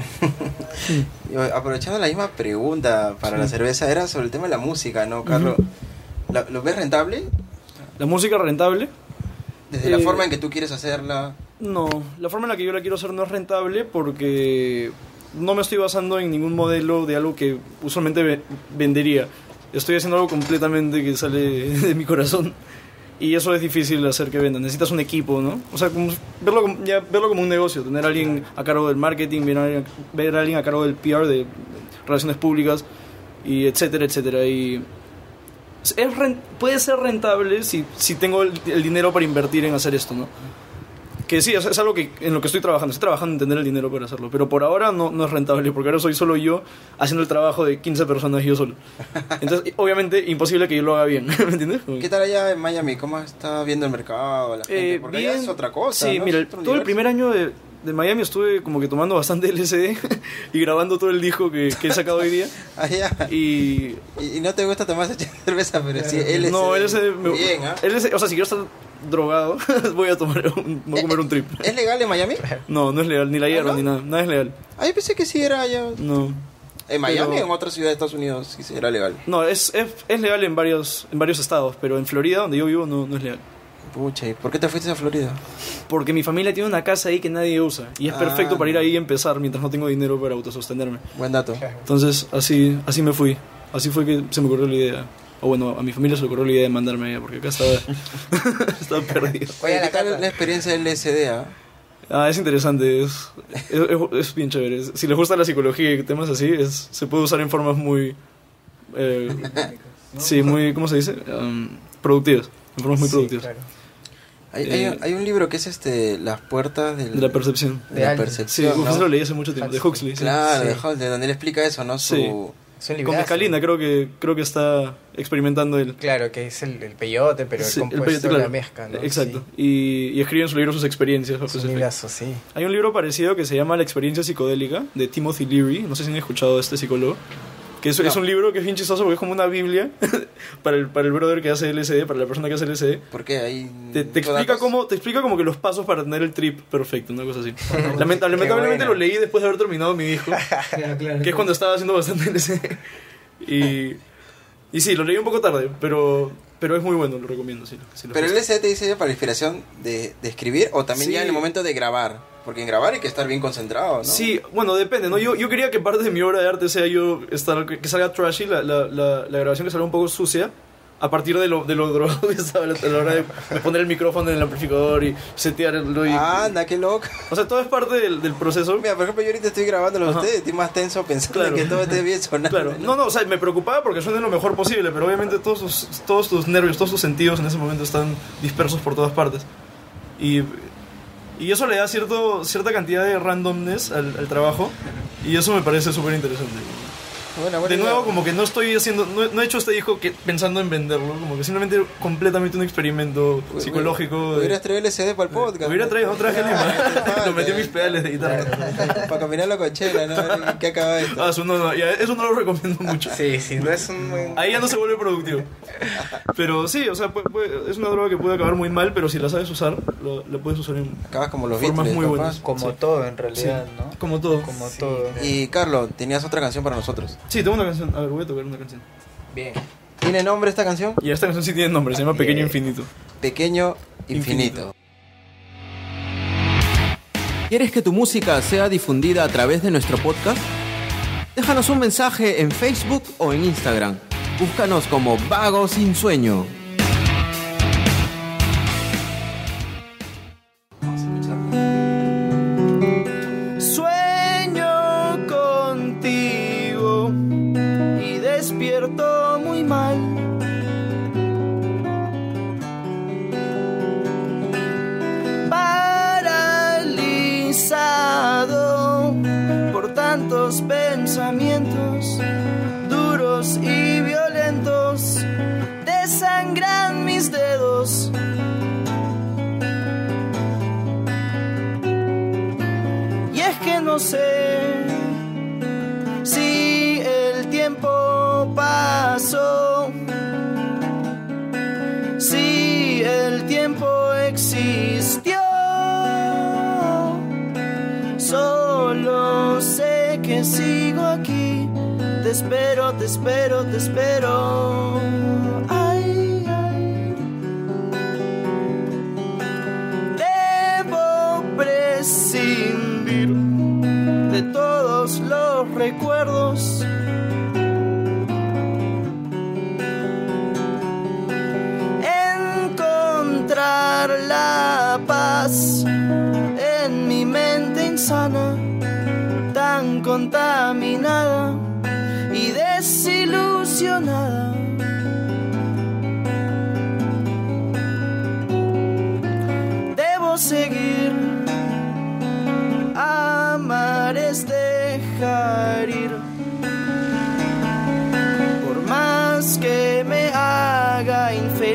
Y, aprovechando la misma pregunta para la cerveza, era sobre el tema de la música, ¿no, Carlos? ¿La- ¿Lo ves rentable? La música rentable, Desde la Eh, forma en que tú quieres hacerla. no. La forma en la que yo la quiero hacer no es rentable porque no me estoy basando en ningún modelo de algo que usualmente ve- vendería. Estoy haciendo algo completamente que sale de mi corazón. Y eso es difícil hacer que venda. Necesitas un equipo, ¿no? O sea, como verlo, como, ya, verlo como un negocio. Tener a alguien a cargo del marketing, ver a alguien, ver a alguien a cargo del P R, de relaciones públicas, y etcétera, etcétera. Y es ren- puede ser rentable si, si tengo el, el dinero para invertir en hacer esto, ¿no? Que sí, es, es algo que, en lo que estoy trabajando. Estoy trabajando en tener el dinero para hacerlo. Pero por ahora no, no es rentable, porque ahora soy solo yo haciendo el trabajo de quince personas yo solo. Entonces, obviamente, imposible que yo lo haga bien. ¿Me entiendes? ¿Qué tal allá en Miami? ¿Cómo está viendo el mercado, la gente? Eh, Porque allá bien. es otra cosa, Sí, ¿no? mira, Es otro todo el universo. primer año de, de Miami estuve como que tomando bastante L S D y grabando todo el disco que, que he sacado hoy día. Allá. Y Y, y no te gusta tomar esa cerveza, pero sí, L S D. no, L S D me- Bien, ¿ah? L S D, o sea, si quiero estar drogado, voy a tomar un, voy a comer un trip. ¿Es legal en Miami? No, no es legal, ni la hierba, ¿no? ni nada, nada es legal. Ah, yo pensé que sí era allá. No. ¿En Miami Pero- o en otra ciudad de Estados Unidos sí era legal? No, es, es, es legal en varios, en varios estados, pero en Florida, donde yo vivo, no, no es legal. Pucha, ¿y por qué te fuiste a Florida? Porque mi familia tiene una casa ahí que nadie usa. Y es Ah, perfecto para ir no. ahí y empezar mientras no tengo dinero para autosostenerme. Buen dato. Entonces, así, así me fui. Así fue que se me ocurrió la idea. O bueno, a mi familia se le ocurrió la idea de mandarme allá, porque acá estaba, estaba perdido. Oye, ¿qué la tal casa. la experiencia del L S D? Ah? Ah, es interesante, es, es, es- es bien chévere. Si les gusta la psicología y temas así, es, se puede usar en formas muy, eh, sí, muy, ¿cómo se dice? Um, productivas, en formas muy Sí, productivas. claro. Hay, Eh, hay, hay un libro que es este Las puertas del- De la percepción. de la De Allen. Sí, percepción, uf, ¿no? eso lo leí hace mucho tiempo, de Huxley. Sí. Claro, Sí. de Huxley, donde él explica eso, ¿no? Su, Sí. Es un Con librazo. mescalina creo que, creo que está experimentando él. Claro, que es el, el peyote, pero Sí, el compuesto peyote, de claro. la mezcla, ¿no? Exacto. Sí. Y, y escribe en su libro sus experiencias. bajo Es un ese efecto. librazo, sí. Hay un libro parecido que se llama La experiencia psicodélica, de Timothy Leary. No sé si han escuchado de este psicólogo. Que es, es un libro que es bien chistoso porque es como una biblia para, el, para el brother que hace L S D, para la persona que hace L S D. ¿Por qué? Ahí Te, te, explica cómo, te explica como que los pasos para tener el trip perfecto, una cosa así. Lamenta- lamentablemente bueno. lo leí después de haber terminado mi disco, que es cuando estaba haciendo bastante L S D. Y, y sí, lo leí un poco tarde, pero, pero es muy bueno, lo recomiendo. Sí, sí lo Pero el escuchas. L S D te dice para la inspiración de, de escribir o también Sí. ya en el momento de grabar. Porque en grabar hay que estar bien concentrado, ¿no? Sí, bueno, depende, ¿no? Yo, yo quería que parte de mi obra de arte sea yo estar, que salga trashy, la, la, la, la grabación que salga un poco sucia, a partir de lo, de lo drogado que estaba a la hora de, de poner el micrófono en el amplificador y setearlo. Y, Anda, qué loco. o sea, todo es parte del, del proceso. Mira, por ejemplo, yo ahorita estoy grabándolo a Ajá. ustedes, estoy más tenso pensando Claro. que todo esté bien sonando. Claro, no, no, o sea, me preocupaba porque suene lo mejor posible, pero obviamente todos tus, todos tus nervios, todos tus sentidos en ese momento están dispersos por todas partes. Y, y eso le da cierto, cierta cantidad de randomness al, al trabajo, y eso me parece súper interesante. Bueno, bueno, De nuevo, ya- como que no estoy haciendo, no, no he hecho este disco que, pensando en venderlo, como que simplemente completamente un experimento Hu- psicológico. de- Hubieras traído el L S D para el podcast. Hubiera traído, no traje ni más. falta. Lo metí en mis pedales de guitarra. Para caminar la cochera, ¿no? A ver ¿Qué acaba esto? Ah, eso no, no, ya, eso no lo recomiendo mucho. Sí, sí, no es un buen... Ahí ya no se vuelve productivo. Pero sí, o sea, pu- pu- es una droga que puede acabar muy mal, pero si la sabes usar, lo- la puedes usar en Acabas como los formas Beatles, muy capaz. buenas. Como Sí. todo en realidad, ¿no? Como todo. Como todo. Y Carlos, tenías otra canción para nosotros. Sí, tengo una canción. A ver, voy a tocar una canción. Bien. ¿Tiene nombre esta canción? Y esta canción sí tiene nombre, se llama Pequeño Bien. Infinito. Pequeño Infinito. Infinito. ¿Quieres que tu música sea difundida a través de nuestro podcast? Déjanos un mensaje en Facebook o en Instagram. Búscanos como Vago Sin Sueño. Sueño contigo y despierto muy mal. Paralizado por tantos pensamientos duros y violentos, desangran mis dedos. Y es que no sé si el tiempo pasó, si el tiempo existió. Solo sé que sigo aquí. Te espero, te espero, te espero. Ay, ay. Debo prescindir de todos los recuerdos. Encontrar la paz en mi mente insana, tan contaminada y desilusionada. Debo seguir, amar es dejar ir. Por más que me haga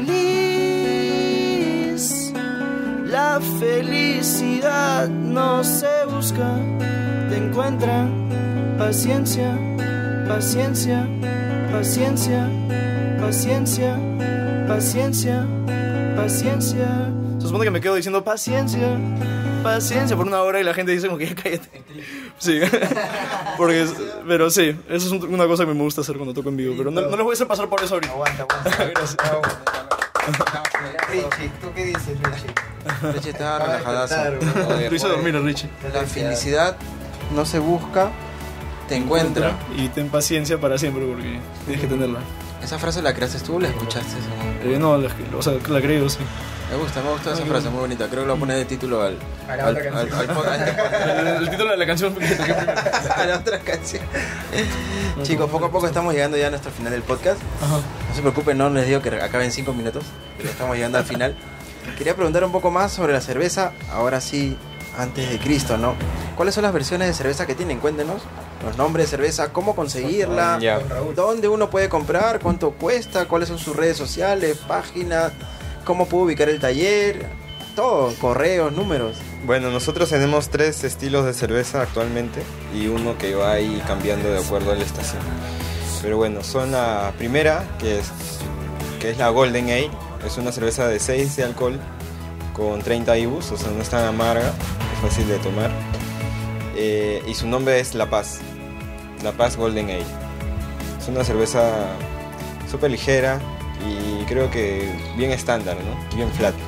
infeliz, la felicidad no se busca, te encuentra. Paciencia, paciencia, paciencia, paciencia, paciencia, paciencia. Se supone que me quedo diciendo paciencia, paciencia por una hora y la gente dice como que ya cállate. Sí, porque es- pero sí, eso es un- una cosa que me gusta hacer cuando toco en vivo, pero no, no les voy a hacer pasar por eso ahorita. Aguanta, aguanta. Gracias. Richie, ¿tú qué dices, Richie? Leche está Acaba de relajadazo. despertar, Joder. Lo hizo dormir a Richie. La felicidad no se busca, te encuentra. Y ten paciencia para siempre porque tienes que tenerla. ¿Esa frase la creaste tú o la escuchaste? ¿No? Eh, no, la, o sea, la creo, sí. Me gusta, me gusta esa frase, muy bonita. Creo que lo voy a poner de título al... A la al, otra al, canción. al- al- El, el título de la canción que toqué primero. a la otra canción. Chicos, poco a poco estamos llegando ya a nuestro final del podcast. Ajá. No se preocupen, no les digo que acaben cinco minutos, pero estamos llegando al final. Quería preguntar un poco más sobre la cerveza, ahora sí, antes de Cristo, ¿no? ¿Cuáles son las versiones de cerveza que tienen? Cuéntenos los nombres de cerveza, cómo conseguirla, Ya. dónde uno puede comprar, cuánto cuesta, cuáles son sus redes sociales, páginas, cómo puedo ubicar el taller, todo, correos, números. Bueno, nosotros tenemos tres estilos de cerveza actualmente y uno que va ahí cambiando de acuerdo a la estación. Pero bueno, son la primera, que es, que es la Golden Ale. Es una cerveza de seis de alcohol con treinta I B Us, o sea, no es tan amarga, es fácil de tomar. Eh, y su nombre es La Paz, La Paz Golden Ale. Es una cerveza súper ligera y creo que bien estándar, ¿no? Bien flat.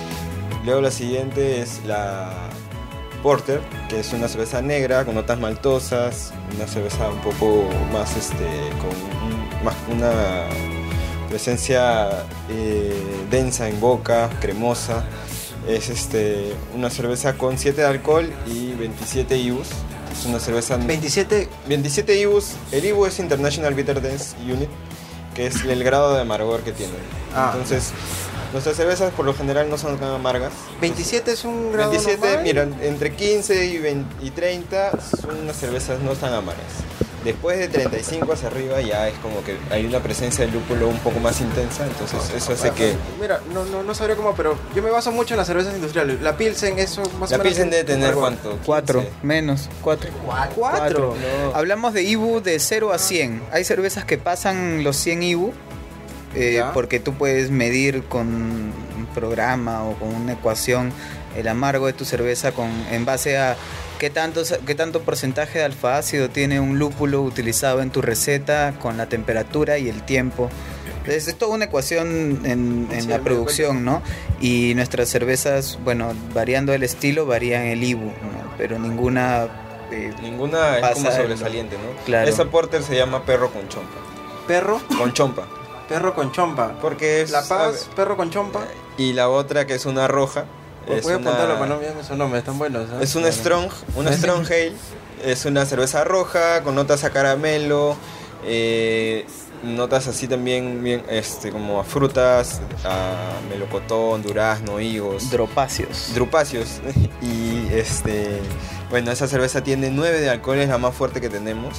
Luego la siguiente es la Porter, que es una cerveza negra con notas maltosas, una cerveza un poco más, este, con un- más una presencia eh, densa en boca, cremosa. Es este, una cerveza con siete de alcohol y veintisiete I B Us. Es una cerveza... veintisiete, veintisiete I B Us. El I B U es International Bitterness Unit, que es el grado de amargor que tiene. Ah. Entonces, nuestras cervezas por lo general no son tan amargas. veintisiete es un grado veintisiete, normal. mira, entre quince y, veinte y treinta son unas cervezas no tan amargas. Después de treinta y cinco hacia arriba ya es como que hay una presencia de lúpulo un poco más intensa, entonces eso hace que... Mira, no, no, no sabría cómo, pero yo me baso mucho en las cervezas industriales. La Pilsen, eso más o La menos... Pilsen debe tener algo. cuánto, Cuatro, quince. menos, cuatro. ¿Cuatro? Hablamos de I B U de cero a cien. Hay cervezas que pasan los cien I B U eh, Ya. porque tú puedes medir con un programa o con una ecuación el amargo de tu cerveza con, en base a qué tanto, qué tanto porcentaje de alfa ácido tiene un lúpulo utilizado en tu receta con la temperatura y el tiempo. Entonces, es toda una ecuación en, en Sí, la me producción, ¿no? Y nuestras cervezas, bueno, variando el estilo, varían el I B U, ¿no? Pero ninguna... eh, Ninguna es pasa como el- sobresaliente, ¿no? Claro. Esa porter se llama perro con chompa. Perro, Con chompa. perro con chompa. Porque es... La Paz, perro con chompa. Y la otra que es una roja. Voy es a una- apuntarlo para no olvidarme esos nombres, están buenos. ¿eh? Es una strong, una strong ale. Es una cerveza roja con notas a caramelo, eh, notas así también bien, este, como a frutas, a melocotón, durazno, higos, Dropacios. drupacios. Y este, bueno, esa cerveza tiene nueve de alcohol, es la más fuerte que tenemos.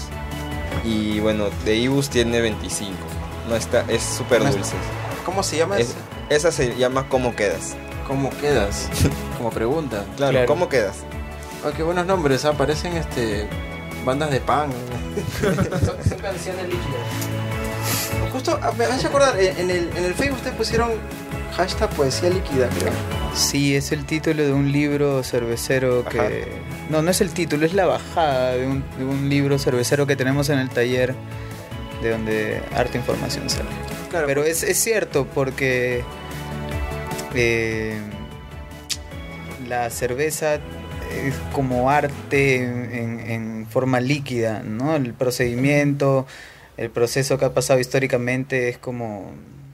Y bueno, de I B U S tiene veinticinco. No está, es súper No es- dulce. ¿Cómo se llama Es- ese? esa se llama ¿Cómo quedas? ¿Cómo quedas? Como pregunta. Claro, Claro. ¿cómo quedas? Oh, qué buenos nombres, ¿ah? Parecen este, bandas de pan. Son canciones líquidas. Justo, ah, me hace acordar, en en el, en el Facebook ustedes pusieron hashtag poesía líquida, creo. Sí, es el título de un libro cervecero que... Ajá. No, no es el título, es la bajada de un, de un libro cervecero que tenemos en el taller de donde harta información sale. Claro, Pero es, es cierto porque eh, la cerveza es como arte en, en forma líquida, ¿no? El procedimiento, el proceso que ha pasado históricamente es como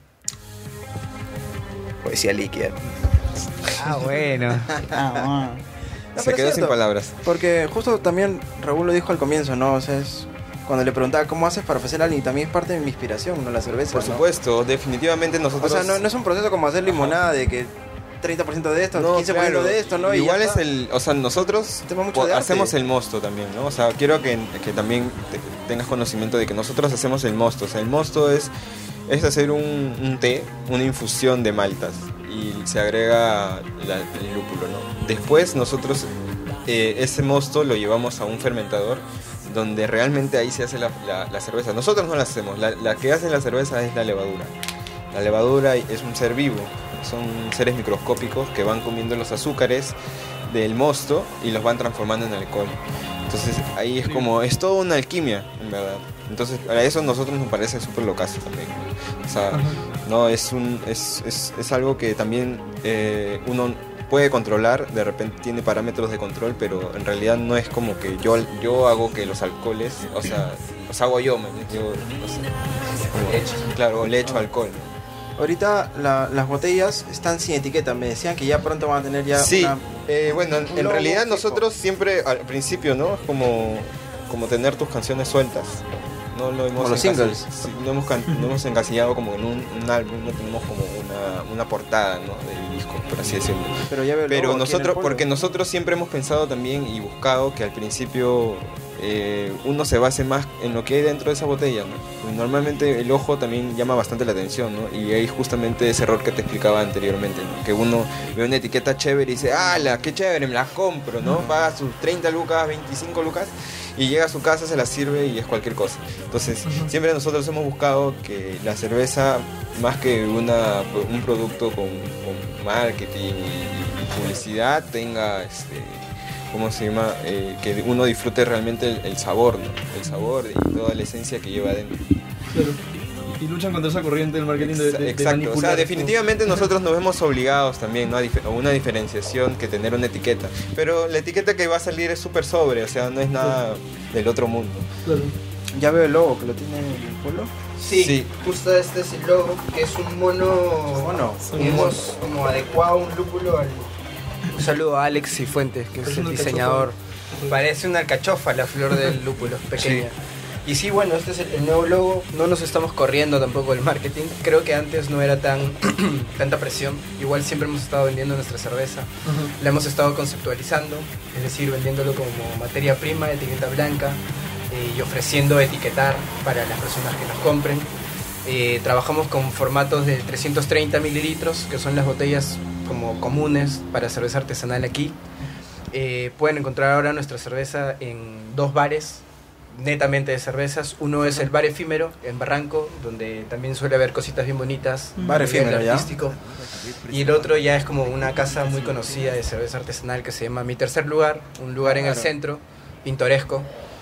poesía líquida. Ah, bueno. Ah, No, Se pero quedó es sin cierto, palabras. Porque justo también Raúl lo dijo al comienzo, ¿no? O sea, es cuando le preguntaba cómo haces para ofrecer algo y también es parte de mi inspiración, ¿no? La cerveza. Por ¿no? supuesto, definitivamente O nosotros... sea, no, no es un proceso como hacer limonada de que treinta por ciento de esto, No, quince por ciento claro. de esto, ¿no? Y Igual ya es está. el, o sea, nosotros Tema mucho po- de arte. hacemos el mosto también, ¿no? O sea, quiero que, que también te- tengas conocimiento de que nosotros hacemos el mosto. O sea, el mosto es, es hacer un, un té, una infusión de maltas y se agrega la- el lúpulo, ¿no? Después nosotros eh, ese mosto lo llevamos a un fermentador donde realmente ahí se hace la, la- la cerveza. Nosotros no la hacemos, la, la que hace la cerveza es la levadura. La levadura es un ser vivo, son seres microscópicos que van comiendo los azúcares del mosto y los van transformando en alcohol. Entonces ahí es como, es toda una alquimia, en verdad. Entonces para eso a nosotros nos parece súper locazo también. O sea, no, es, un, es, es, es algo que también eh, uno puede controlar, de repente tiene parámetros de control, pero en realidad no es como que yo, yo hago que los alcoholes, o sea, los hago yo, man, yo no sé, como, claro, le echo alcohol. Ahorita la- las botellas están sin etiqueta. Me decían que ya pronto van a tener ya Sí, una... eh, bueno, en, un en logo realidad fijo. nosotros siempre al principio, ¿no? Es como, como tener tus canciones sueltas. No lo hemos Como los encasi- singles. sí, no, hemos can- no hemos encasillado como en un, un álbum, no tenemos como una, una portada, ¿no? Del disco, por así decirlo. Pero ya veo el Pero logo aquí en el nosotros, polo. porque nosotros siempre hemos pensado también y buscado que al principio eh, uno se base más en lo que hay dentro de esa botella, ¿no? Porque normalmente el ojo también llama bastante la atención, ¿no? Y hay justamente ese error que te explicaba anteriormente, ¿no? Que uno ve una etiqueta chévere y dice, ¡ala, qué chévere, me la compro!, ¿no? Paga sus treinta lucas, veinticinco lucas y llega a su casa, se la sirve y es cualquier cosa. Entonces, siempre nosotros hemos buscado que la cerveza, más que una, un producto con, con marketing y, y publicidad, tenga, este, ¿cómo se llama? Eh, que uno disfrute realmente el, el sabor, ¿no? El sabor y toda la esencia que lleva adentro. Claro. Y luchan contra esa corriente del marketing de, de, de Exacto, o manipular. sea, definitivamente nosotros nos vemos obligados también, ¿no? a, dif- a una diferenciación que tener una etiqueta. Pero la etiqueta que va a salir es súper sobre, o sea, no es nada del otro mundo. Claro. Ya veo el logo que lo tiene en el polo. Sí, Sí. justo este es el logo, que es un mono, Mono. hemos como adecuado un lúpulo al... Un saludo a Alex Cifuentes, que es Parece el una diseñador. alcachofa. Parece una alcachofa la flor del lúpulo, pequeña. Y sí, bueno, este es el, el nuevo logo. No nos estamos corriendo tampoco el marketing. Creo que antes no era tan tanta presión. Igual siempre hemos estado vendiendo nuestra cerveza. Ajá. La hemos estado conceptualizando, es decir, vendiéndolo como materia prima, etiqueta blanca, eh, y ofreciendo etiquetar para las personas que nos compren. Eh, trabajamos con formatos de trescientos treinta mililitros, que son las botellas como comunes para cerveza artesanal aquí. Eh, pueden encontrar ahora nuestra cerveza en dos bares netamente de cervezas. Uno es el Bar Efímero en Barranco, donde también suele haber cositas bien bonitas. Bar a nivel Efímero, ¿ya? artístico. Y el otro ya es como una casa muy conocida de cerveza artesanal que se llama Mi Tercer Lugar, un lugar en el Claro. centro, pintoresco.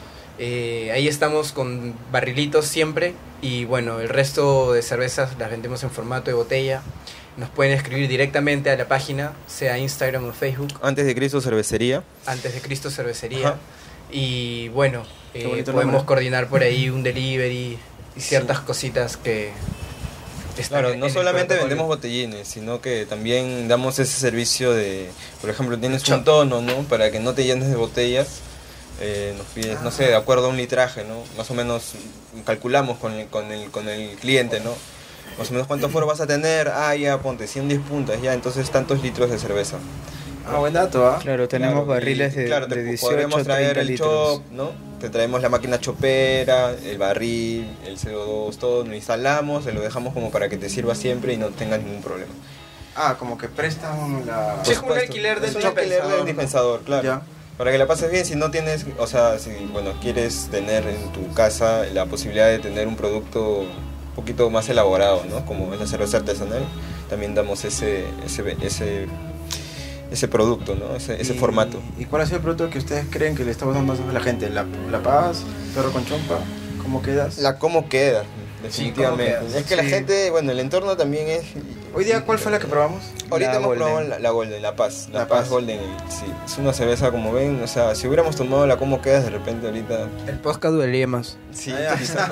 Eh, ahí estamos con barrilitos siempre y bueno, el resto de cervezas las vendemos en formato de botella. Nos pueden escribir directamente a la página, sea Instagram o Facebook, Antes de Cristo Cervecería. Antes de Cristo Cervecería. Ajá. Y bueno, eh, bonito podemos nombre. coordinar por ahí un delivery y ciertas cositas que están Claro, en no el solamente protocolo. vendemos botellines, sino que también damos ese servicio de, por ejemplo, tienes Shot. un tono, ¿no? Para que no te llenes de botellas, eh, nos pides, no sé, de acuerdo a un litraje, ¿no? Más o menos calculamos con el, con el, con el cliente, ¿no? Más o menos cuánto aforo vas a tener, ah, ya, ponte, cien diez puntas, ya, entonces tantos litros de cerveza. Ah, buen dato, ¿ah? Claro, tenemos Claro, barriles y, de, claro, te de dieciocho podremos a traer treinta el litros. chop, ¿no? Te traemos la máquina chopera, el barril, el C O dos, todo, lo instalamos, se lo dejamos como para que te sirva siempre y no tengas ningún problema. Ah, como que prestan la... Sí, es como un supuesto. alquiler del Es un alquiler dispensador. del dispensador, claro. Ya. Para que la pases bien, si no tienes, o sea, si bueno, quieres tener en tu casa la posibilidad de tener un producto un poquito más elaborado, ¿no? Como es la cerveza artesanal, también damos ese ese ese, ese producto, ¿no? Ese, ese Y- formato. ¿Y cuál ha sido el producto que ustedes creen que le está gustando más a la gente? ¿La, la Paz? ¿Perro con chompa? ¿Cómo quedas? La cómo queda, definitivamente. cómo queda. Es que la Sí. gente, bueno, el entorno también es... Hoy día, ¿cuál fue la que probamos? Ahorita La hemos Golden. probado la, la Golden, la Paz, la, La Paz, Paz. Golden, sí. Es una cerveza como ven, o sea, si hubiéramos tomado la cómo quedas de repente ahorita... El podcast duraría más. Sí, Ah, ya. quizás.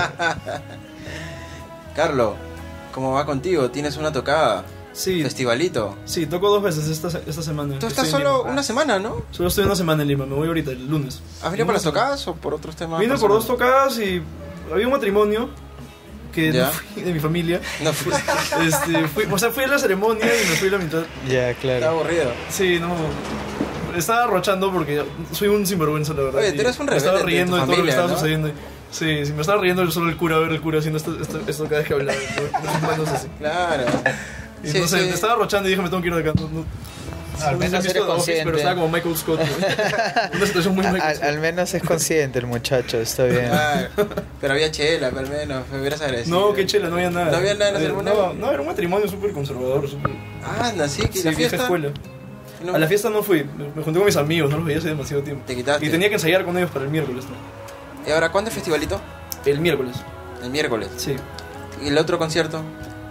Carlos, ¿cómo va contigo? ¿Tienes una tocada? Sí, ¿Festivalito? sí, toco dos veces esta, se- esta semana. Tú Estoy estás en solo Lima. una semana, ¿no? Solo estoy una semana en Lima, me voy ahorita, el lunes. ¿Has venido por las tocadas o por otros temas? Vine por dos personales? tocadas y había un matrimonio que ¿Ya? no fui de mi familia. No, fui. Este, fui, o sea, fui a la ceremonia y me fui a la mitad. Ya, Está claro. aburrido. Sí, no. Estaba arrochando porque soy un sinvergüenza, la verdad. Oye, tú y eres un me estaba rebelde de riendo tu de todo lo que familia, estaba ¿no? sucediendo. Sí, sí, me estaba riendo solo el cura, ver el cura haciendo esto, esto, esto cada vez que hablaba. con sus manos así. Claro. Y Sí, no sé, sí. me estaba arrochando y dije, me tengo que ir de acá. No, no. Al No sé si menos has visto eres The Office, consciente. pero estaba como Michael Scott. ¿no? Una situación muy Al, Michael al- Scott. al menos es consciente el muchacho, está bien. Claro. Pero había chela, al menos. Me hubieras agradecido. No, qué chela, no había nada. ¿No había nada en la Eh, ceremonia? No, no, era un matrimonio súper conservador. Súper... Ah, anda, sí, que Sí, la vieja fiesta. escuela. No. A la fiesta no fui, me me junté con mis amigos, no los veía hace demasiado tiempo. Te quitaste. Y tenía que ensayar con ellos para el miércoles, ¿no? ¿Y ahora cuándo es festivalito? El miércoles, El miércoles. sí. ¿Y el otro concierto?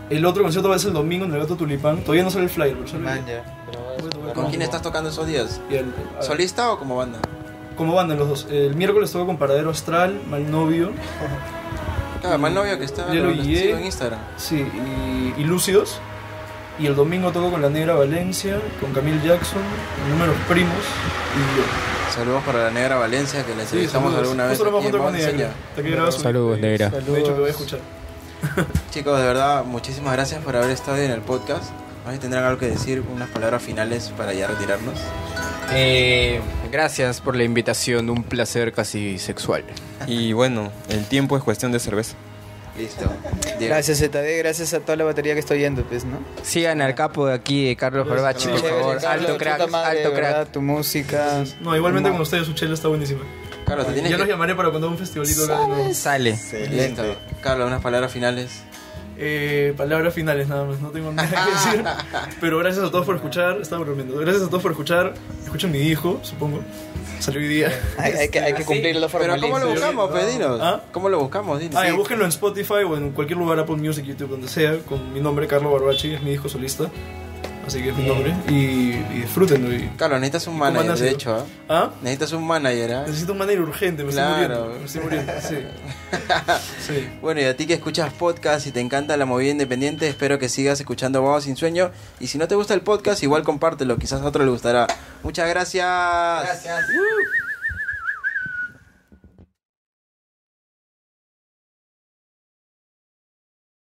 El otro concierto va a ser el domingo en el Gato Tulipán. Todavía no sale el flyer, pero sale. Man, ya, pero Voy a tocar ¿Con quién estás tocando esos días? y el- a- ¿Solista o como banda? Como banda los dos. El miércoles toco con Paradero Astral, Malnovio, Claro, más novio que está Yo lo lo guié. sigo en Instagram. sí, y, y Lúcidos. Y el domingo toco con La Negra Valencia, con Camille Jackson, con Números Primos y yo. Saludos para la Negra Valencia, que la Sí, entrevistamos saludos. alguna vez Justo lo aquí vamos en junto con ella, Monseña. creo. Hasta que grabas un- Saludos, Negra. Me ha dicho que voy a escuchar. Chicos, de verdad, muchísimas gracias por haber estado en el podcast. ¿Ahí tendrán algo que decir, unas palabras finales para ya retirarnos? Eh, gracias por la invitación, un placer casi sexual. Y bueno, el tiempo es cuestión de cerveza. Listo. Diego. Gracias Z D, gracias a toda la batería que estoy yendo, pues, ¿no? Sigan al capo de aquí, eh, Carlos Barbachi, por Chévere, favor. Carlos, Alto crack, puta madre, alto de crack. verdad, tu música. No, igualmente con ustedes, su chela está buenísima. Carlos, te tienes Ya que... los llamaré para cuando haga un festivalito acá de nuevo. Sale. Listo. Carlos, unas palabras finales. Eh, palabras finales nada más, no tengo nada que decir. Pero gracias a todos por escuchar, estaba bromeando. Gracias a todos por escuchar. Escuchen mi hijo, supongo. Salió hoy día. Hay, hay que, hay que cumplir los Pero ¿cómo lo formalismos. buscamos, pedinos? ¿Ah? ¿Cómo lo buscamos? Dinos. Ah, y búsquenlo en Spotify o en cualquier lugar, Apple Music, YouTube, donde sea, con mi nombre, Carlos Barbachi, es mi hijo solista. Así que es mi nombre. Y, y disfrútenlo. Y... Carlos, necesitas un ¿Cómo han manager, de nacido? hecho. ¿ah? ¿Ah? Necesitas un manager, ¿ah? Necesito un manager urgente, me Claro. estoy muriendo. Me estoy muriendo, sí. Sí. Bueno, y a ti que escuchas podcast y te encanta la movida independiente, espero que sigas escuchando Vagos Sin Sueño. Y si no te gusta el podcast, igual compártelo, quizás a otro le gustará. Muchas gracias. Gracias.